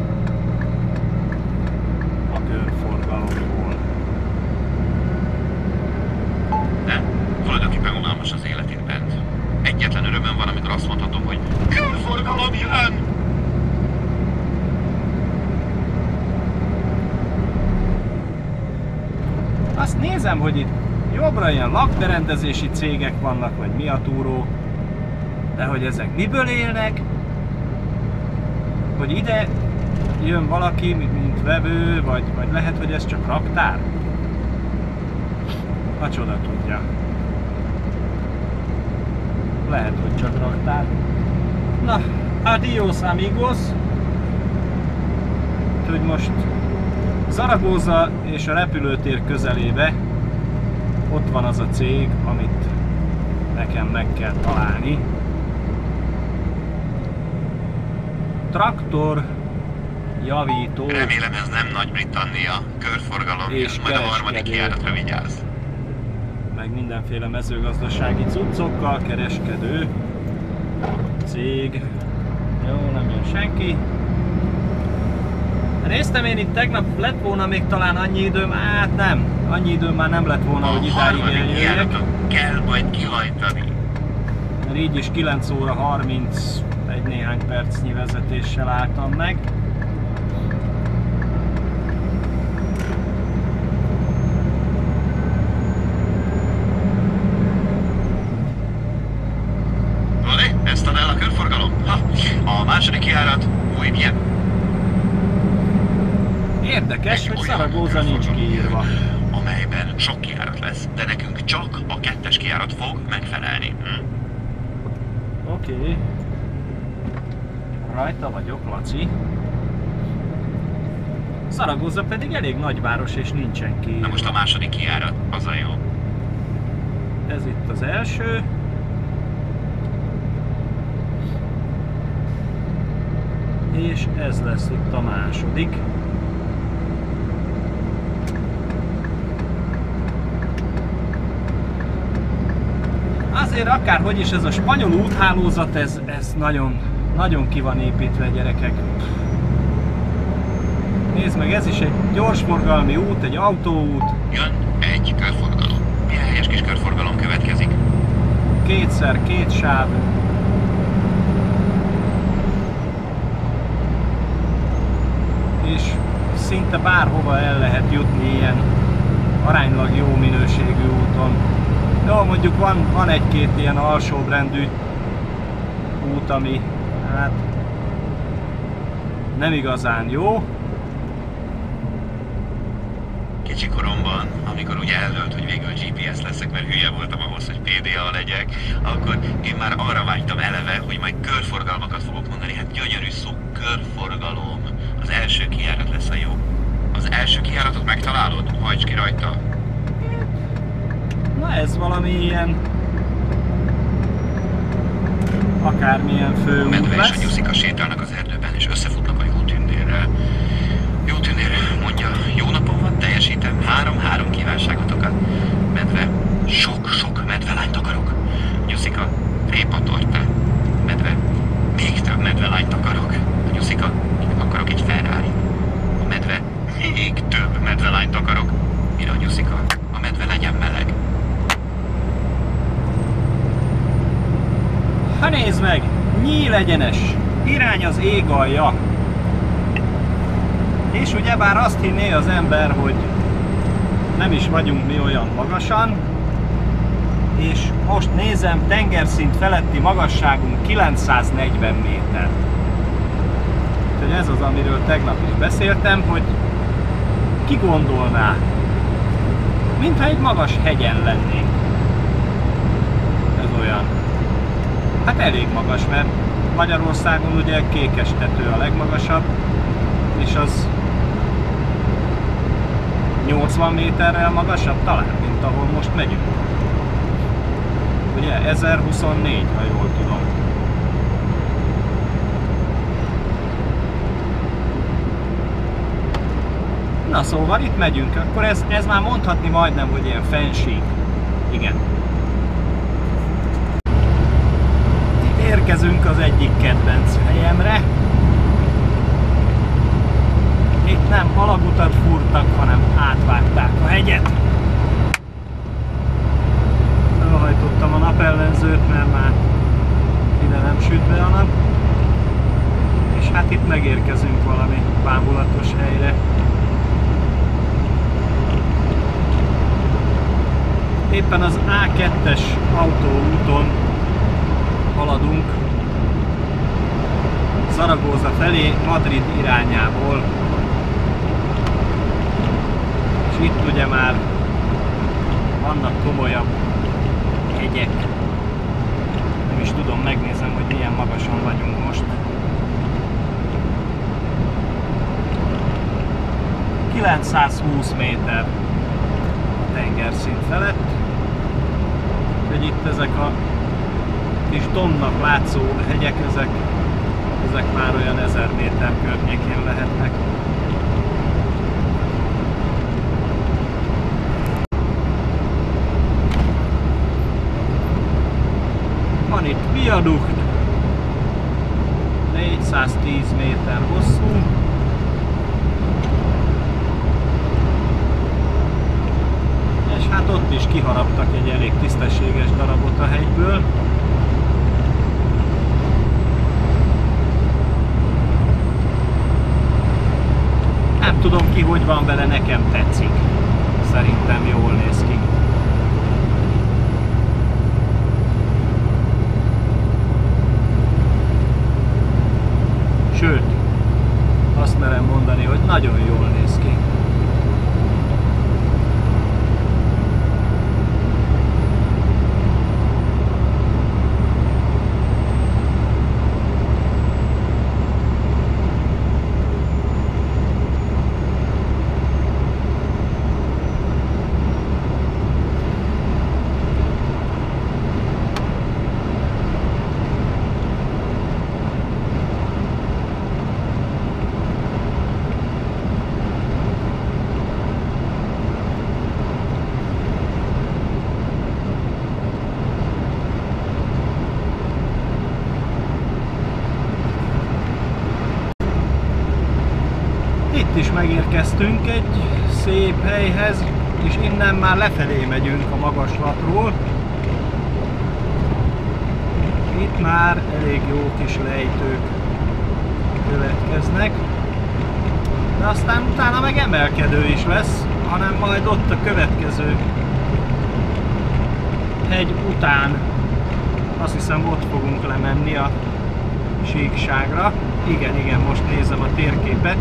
a körforgalomból. De tulajdonképpen unalmas az élet itt bent. Egyetlen örömöm van, amikor azt mondhatom, hogy körforgalom jön! Azt nézem, hogy itt jobbra ilyen lakberendezési cégek vannak, vagy mi a túró, de hogy ezek miből élnek, hogy ide jön valaki, mint vevő, vagy, vagy lehet, hogy ez csak raktár? A csoda tudja. Lehet, hogy csak raktár. Na, adiós amigos! Úgyhogy most Zaragoza és a repülőtér közelébe ott van az a cég, amit nekem meg kell találni. Traktor javító Remélem ez nem Nagy-Britannia, körforgalom, és és majd a harmadik kereskedő. kijáratra vigyázz. meg mindenféle mezőgazdasági cuccokkal kereskedő cég. Jó, nem jön senki. Néztem én itt tegnap, lett volna még talán annyi időm, hát nem, annyi időm már nem lett volna, hogy A idáig harmadik eljöjjek. kijáraton kell majd kihajtani. Mert így is kilenc óra harmincegy néhány percnyi vezetéssel álltam meg. Vale, Igen. Érdekes, Egy hogy olyan Zaragoza nincs körforgalom, kiírva. amelyben sok kijárat lesz, de nekünk csak a kettes kijárat fog megfelelni. Hm? Oké. Okay. Rajta vagyok, Laci. Zaragoza pedig elég nagyváros és nincsen kiírva. Na most a második kijárat, az a jó. Ez itt az első. És ez lesz itt a második. Azért akárhogy is ez a spanyol úthálózat, ez, ez nagyon, nagyon ki van építve, gyerekek. Nézd meg, ez is egy gyorsforgalmi út, egy autóút. Jön egy körforgalom. Milyen helyes kis körforgalom következik? Kétszer két sáv. És szinte bárhova el lehet jutni ilyen aránylag jó minőségű úton. Jó, mondjuk van, van egy-két ilyen alsóbrendű út, ami hát nem igazán jó. Kicsi koromban, amikor ugye eldőlt, hogy végül gé pé es leszek, mert hülye voltam ahhoz, hogy pé dé á legyek, akkor én már arra vágytam eleve, hogy majd körforgalmakat fogok mondani. Hát gyönyörű szó, körforgalom. Az első kijárat lesz a jó. Az első kijáratot megtalálod? Hajts ki rajta. Na ez valami ilyen akármilyen A főút medve és a lesz. nyuszika sétálnak az erdőben, és összefutnak a jó tündérrel. Jó tündér mondja, jó napon van, teljesítem három-három kívánságotokat. Medve, sok-sok medvelányt akarok. Nyuszika, répatortát. Medve, még több medvelányt akarok. A nyuszika, akarok egy Ferrari. A medve, még több medvelányt akarok. Mire a nyuszika? A medve legyen meleg. Ha nézd meg, nyíl egyenes, irány az ég alja. És ugyebár azt hinné az ember, hogy nem is vagyunk mi olyan magasan, és most nézem, tengerszint feletti magasságunk kilencszáznegyven méter. Úgyhogy ez az, amiről tegnap is beszéltem, hogy ki gondolná, mintha egy magas hegyen lennénk. Ez olyan. Hát elég magas, mert Magyarországon ugye Kékestető a legmagasabb, és az nyolcvan méterrel magasabb talán, mint ahol most megyünk. Ugye ezerhuszonnégy, ha jól tudom. Na szóval itt megyünk, akkor ez, ez már mondhatni majdnem, hogy ilyen fensík. Igen. Érkezünk az egyik kedvenc helyemre. Itt nem alagutat fúrtak, hanem átvágták a hegyet. Felhajtottam a napellenzőt, mert már ide nem süt be a nap. És hát itt megérkezünk valami bámulatos helyre. Éppen az á kettes autóúton haladunk Zaragoza felé, Madrid irányából. És itt ugye már vannak komolyabb hegyek. Nem is tudom, megnézem, hogy milyen magasan vagyunk most. kilencszázhúsz méter a tengerszint felett. Úgyhogy itt ezek a kis dombnak látszó hegyek, ezek, ezek már olyan ezer méter környékén lehetnek. Van itt viadukt, négyszáztíz méter hosszú. És hát ott is kiharaptak egy elég tisztességes darabot a hegyből. Nem tudom ki, hogy van vele, nekem tetszik. Szerintem jól néz ki. Sőt, megérkeztünk egy szép helyhez, és innen már lefelé megyünk a magaslatról. Itt már elég jó kis lejtők következnek, de aztán utána meg emelkedő is lesz, hanem majd ott a következő hegy után, azt hiszem ott fogunk lemenni a síkságra. Igen, igen, most nézem a térképet.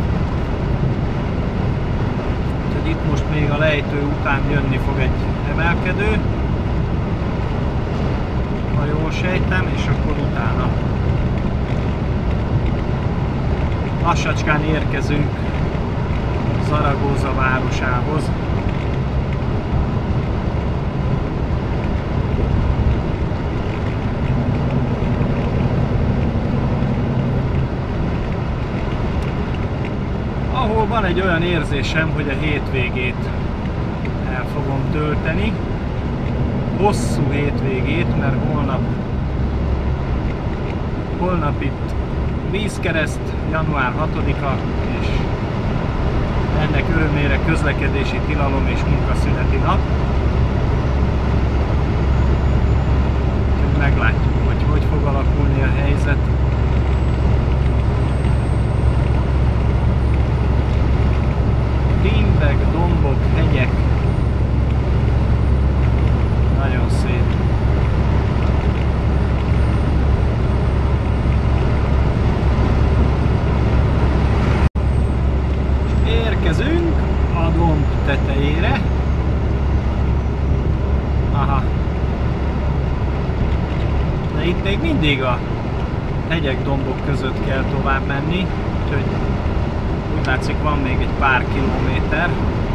Úgyhogy itt most még a lejtő után jönni fog egy emelkedő, ha jól sejtem, és akkor utána lassacskán érkezünk Zaragoza városához. Ahol van egy olyan érzésem, hogy a hétvégét el fogom tölteni. Hosszú hétvégét, mert holnap, holnap itt vízkereszt, január hatodika, és ennek örömére közlekedési tilalom és munkaszüneti nap. Úgyhogy meglátjuk, hogy hogy fog alakulni a helyzet. Dimbek, dombok, hegyek. Nagyon szép. Érkezünk a domb tetejére. Aha. De itt még mindig a hegyek, dombok között kell tovább menni, úgyhogy úgy látszik, van még egy pár kilométer.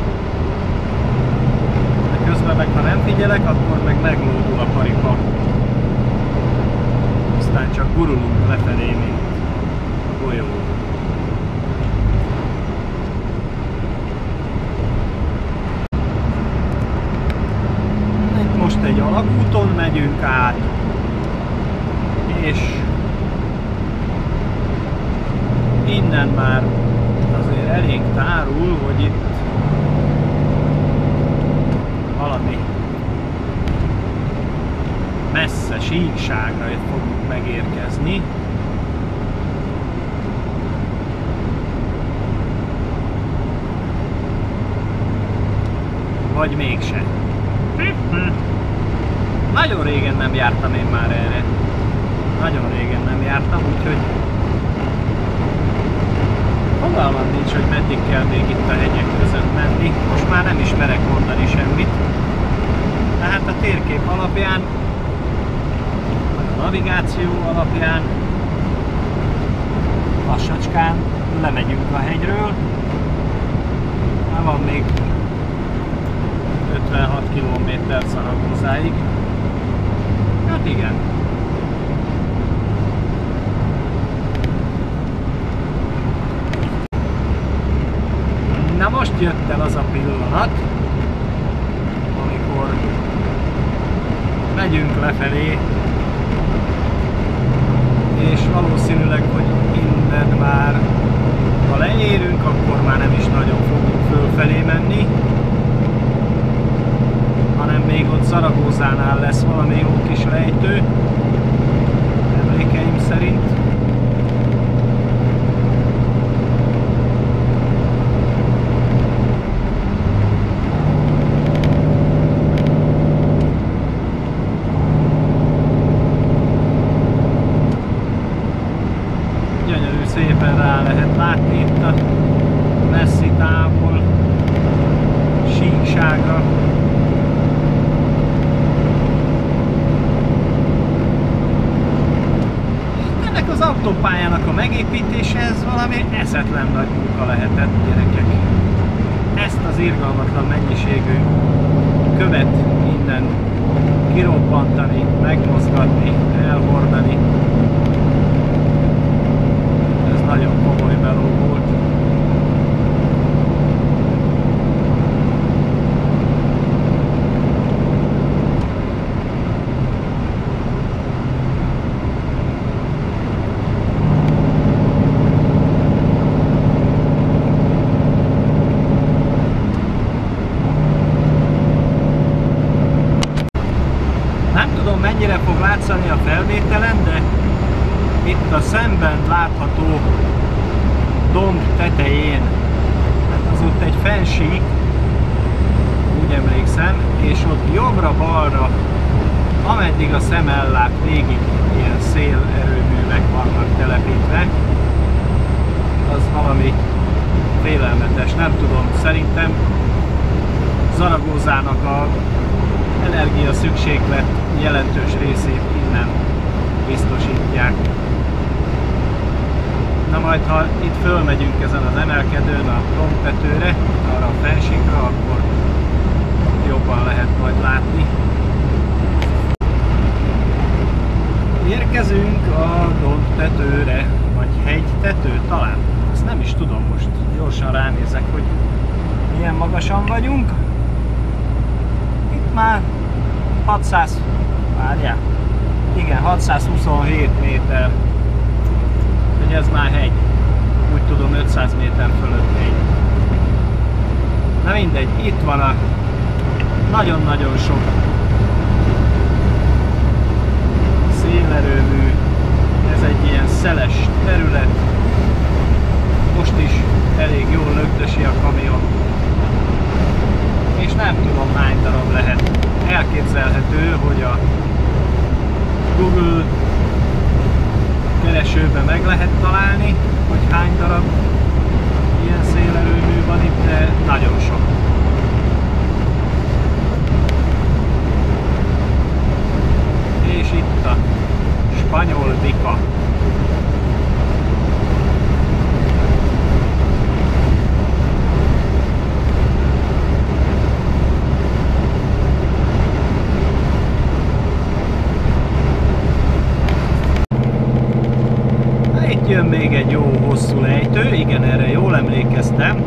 De közben meg, ha nem figyelek, akkor meg meglódul a paripa. Aztán csak gurulunk lefelé, mint a golyó. Itt most egy alagúton megyünk át, és innen már azért elég tárul, hogy itt valami messze síkságra fogunk megérkezni. Vagy mégse. Nagyon régen nem jártam én már erre. Nagyon régen nem jártam, úgyhogy fogalmam nincs, hogy meddig kell még itt a hegyek között menni. Most már nem is merek mondani semmit. Tehát a térkép alapján, a navigáció alapján lassacskán lemegyünk a hegyről. Már van még ötvenhat kilométer Zaragozáig. Hát igen. Na most jött el az a pillanat, amikor megyünk lefelé, és valószínűleg, hogy innen már, ha leérünk, akkor már nem is nagyon fogunk fölfelé menni, hanem még ott Zaragozánál lesz valami jó kis lejtő, emlékeim szerint. Szépen rá lehet látni itt a messzi távol síkságra. Ennek az autópályának a megépítése, ez valami eszetlen nagy munka lehetett, gyerekek. Ezt az irgalmatlan mennyiségű követ innen kirobbantani, megmozgatni, elhordani. Nagyon komoly meló volt. tudom mennyire fog látszani a felvételen, de itt a szemben látható domb tetején, hát az ott egy fensík, úgy emlékszem, és ott jobbra-balra, ameddig a szem ellát, végig ilyen szélerőművek vannak telepítve. Az valami félelmetes, nem tudom, szerintem Zaragózának a energia szükséglet jelentős részét innen biztosítják. Na majd, ha itt fölmegyünk ezen az emelkedőn a dombtetőre, arra a fensíkra, akkor jobban lehet majd látni. Érkezünk a dombtetőre, vagy hegytető talán. Ezt nem is tudom, most gyorsan ránézek, hogy milyen magasan vagyunk. Itt már hatszáz, várjál, igen, hatszázhuszonhét méter, hogy ez már hegy, úgy tudom ötszáz méter fölött hegy. Na mindegy, itt van a nagyon-nagyon sok szélerőmű, ez egy ilyen szeles terület, most is elég jól lögdösi a kamion, és nem tudom hány darab lehet. Elképzelhető, hogy a Google keresőben meg lehet találni, hogy hány darab ilyen szélerőmű van itt, de nagyon sok. És itt a spanyol bika. Jön még egy jó hosszú lejtő, igen, erre jól emlékeztem,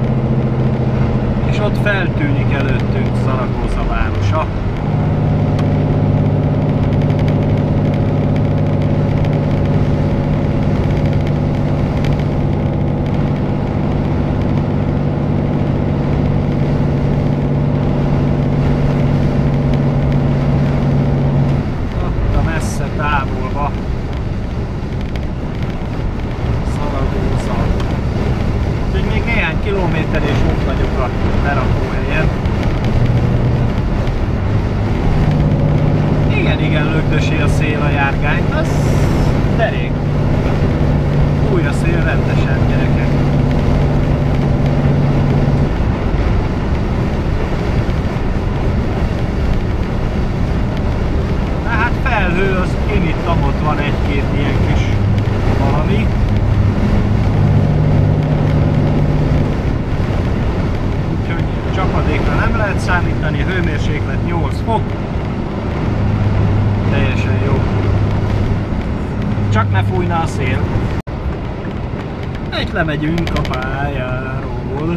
és ott feltűnik előttünk Zaragoza városa. Ott a messze távolba úgyhogy még néhány kilométer és ott vagyok a lerakóhelyen. Igen, igen, lögdösi a szél a járgányt, az derék. Fúj a szél rendesen, gyerekek. Na hát felhő, az kinittam, ott van egy-két ilyen kis valami. Csapadékra nem lehet számítani, hőmérséklet nyolc fok. Teljesen jó. Csak ne fújna a szél. Egy lemegyünk a pályáról.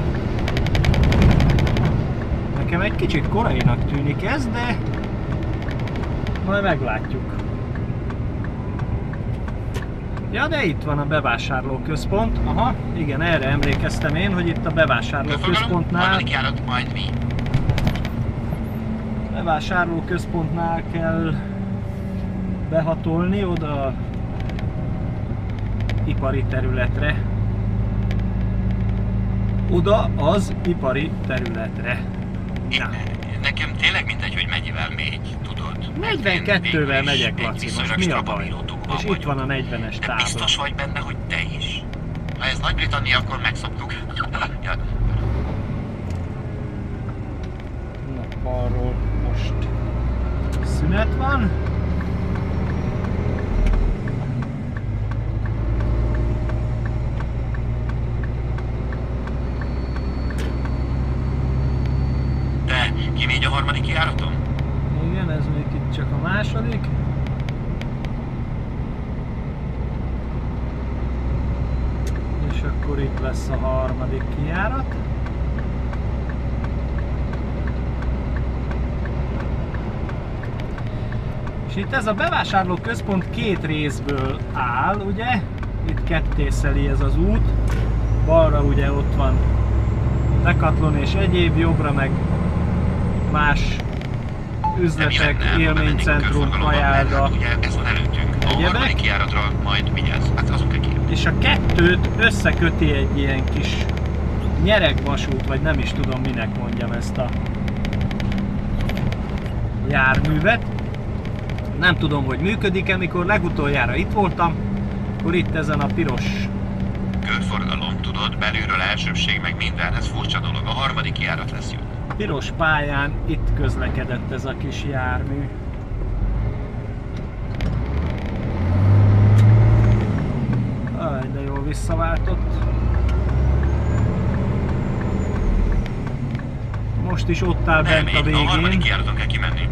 Nekem egy kicsit korainak tűnik ez, de majd meglátjuk. Ja, de itt van a bevásárlóközpont. Aha, igen, erre emlékeztem én, hogy itt a bevásárlóközpontnál... majd mi? Bevásárlóközpontnál kell behatolni oda ipari területre. Oda az ipari területre. Ja. Nekem tényleg mindegy, hogy mennyivel megy, tudod? negyvenkettővel megyek, Laci, most mi a baj? És itt van a negyvenes tábla. Biztos vagy benne, hogy te is? Ha ez Nagy-Britannia, akkor megszoktuk. Ja. Na, balról most szünet van. De kimegy a harmadik járaton? Igen, ez még itt csak a második. És akkor itt lesz a harmadik kijárat. És itt ez a bevásárlóközpont két részből áll, ugye? Itt kettészeli ez az út. Balra ugye ott van Decathlon és egyéb, jobbra meg más üzletek, nem, élménycentrum, kajálda, ugye ez van előttünk. A egyebek. harmadik járatra majd vigyázz, hát azon kell kijönni. És a kettőt összeköti egy ilyen kis nyeregvasút, vagy nem is tudom minek mondjam ezt a járművet. Nem tudom, hogy működik-e, mikor legutoljára itt voltam, akkor itt ezen a piros, Körforgalom, tudod, belülről elsőbség, meg minden, ez furcsa dolog. A harmadik járat lesz jó. piros pályán itt közlekedett ez a kis jármű. Aj, de jól visszaváltott. Most is ott áll bent a Nem, így, a harmadik végén. járaton kell kimenni.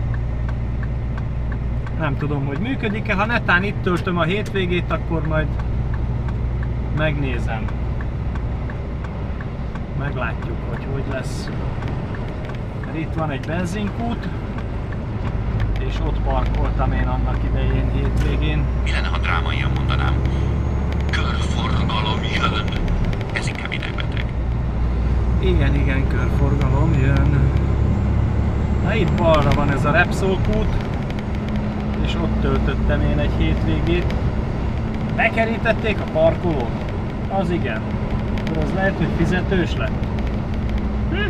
Nem tudom, hogy működik-e. Ha netán itt töltöm a hétvégét, akkor majd megnézem. Meglátjuk, hogy hogy lesz. Mert itt van egy benzinkút, és ott parkoltam én annak idején hétvégén. Mi lenne, ha drámaian mondanám? Körforgalom jön. Ez inkább idegbeteg. Igen, igen, körforgalom jön. Na itt balra van ez a Repsol kút, és ott töltöttem én egy hétvégét. Bekerítették a parkolót? Az igen. Akkor az lehet, hogy fizetős lett. Hm?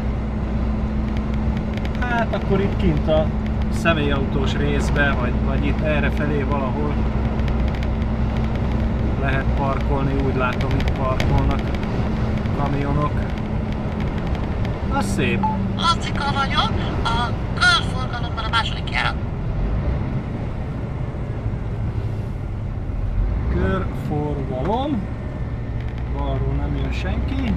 Hát akkor itt kint a személyautós részbe, vagy, vagy itt errefelé valahol lehet parkolni, úgy látom itt parkolnak kamionok. Az szép. Lancika vagyok, a körforgalomban a második járat. Körforgalom. Balról nem jön senki.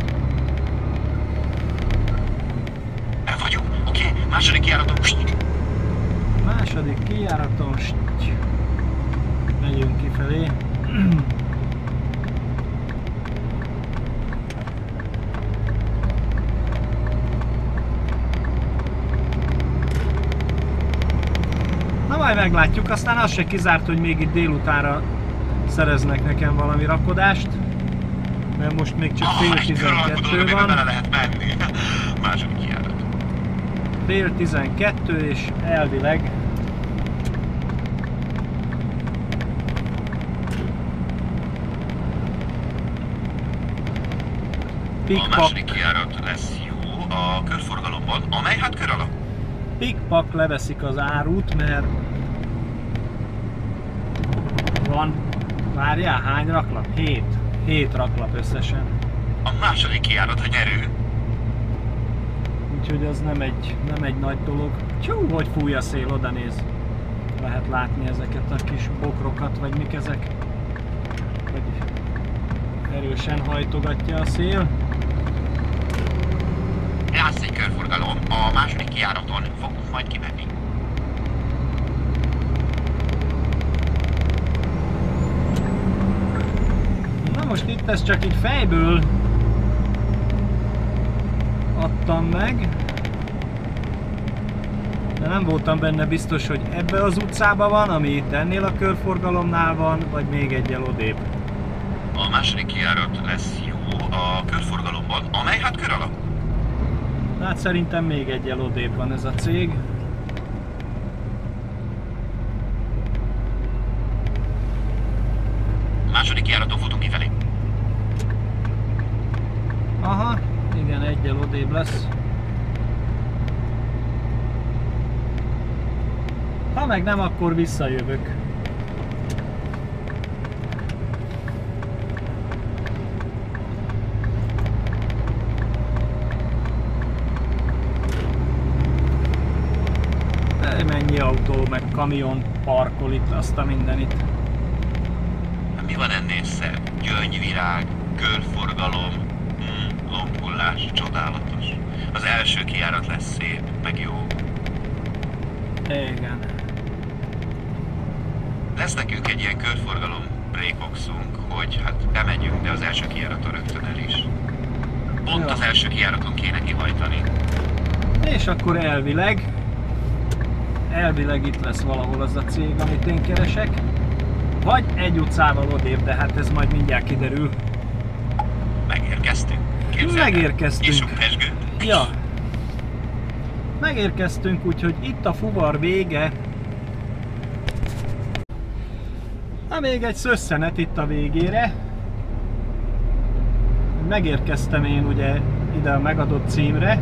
El vagyunk. Oké, okay. Második járaton. Második kijáraton. Ssty. Megyünk kifelé. Na majd meglátjuk, aztán az se kizárt, hogy még itt délutánra szereznek nekem valami rakodást. Mert most még csak fél tizenkettő van. Bele lehet menni. Második járat. Fél tizenkettő és elvileg A pikpak, második járat lesz jó a körforgalomban, amely hát kör alap. pikpak leveszik az árut, mert van, várjál, hány raklap? Hét. Hét raklap összesen. A második járat a nyerő. Úgyhogy az nem egy, nem egy nagy dolog. Tyú, hogy fúj a szél, oda néz. Lehet látni ezeket a kis bokrokat, vagy mik ezek. Hogy erősen hajtogatja a szél. Lesz egy körforgalom, a második járaton fogunk majd kimenni. Na most itt ez csak így fejből adtam meg. De nem voltam benne biztos, hogy ebbe az utcába van, ami itt ennél a körforgalomnál van, vagy még egyel odébb. A második járat lesz jó a körforgalomban, amely hát kör alap. Hát szerintem még egyel odébb van ez a cég. Második járaton futunk kifelé. Aha, igen, egyel odébb lesz. Ha meg nem, akkor visszajövök. Mennyi autó, meg kamion parkol itt, azt a mindenit. Mi van ennél szebb? Gyöngyvirág, körforgalom, mm, lombullás, csodálatos. Az első kijárat lesz szép, meg jó. Igen. Lesz nekünk egy ilyen körforgalom breakboxunk, hogy hát bemegyünk, de az első kijáraton rögtön el is. Pont Ja. az első kijáraton kéne kihajtani. És akkor elvileg, elvileg itt lesz valahol az a cég, amit én keresek. Vagy egy utcával odébb, de hát ez majd mindjárt kiderül. Megérkeztünk. Képzeld el. Megérkeztünk. Nyissuk pesgőt. Ja. Megérkeztünk, úgyhogy itt a fuvar vége. Na, még egy szösszenet itt a végére. Megérkeztem én ugye ide a megadott címre.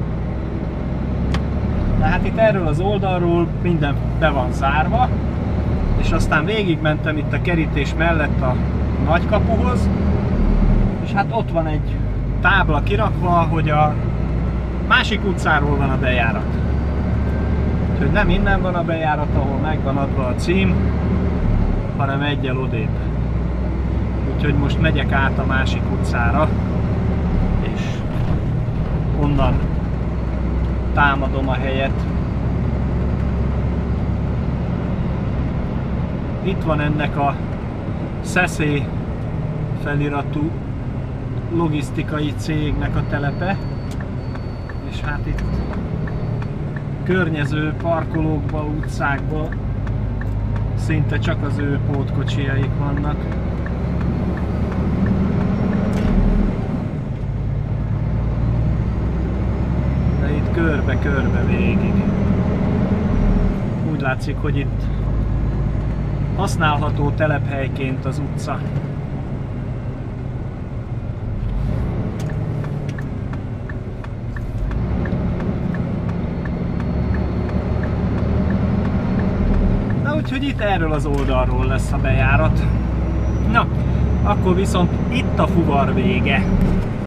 De hát itt erről az oldalról minden be van zárva. És aztán végigmentem itt a kerítés mellett a nagykapuhoz. És hát ott van egy tábla kirakva, hogy a másik utcáról van a bejárat. Úgyhogy nem innen van a bejárat, ahol megvan adva a cím, hanem egyel odébb. Úgyhogy most megyek át a másik utcára, és onnan támadom a helyet. Itt van ennek a Szeszély feliratú logisztikai cégnek a telepe, és hát itt környező parkolókba, utcákba szinte csak az ő pótkocsijaik vannak. De itt körbe-körbe végig. Úgy látszik, hogy itt használható telephelyként az utca. Úgyhogy itt erről az oldalról lesz a bejárat. Na, akkor viszont itt a fuvar vége.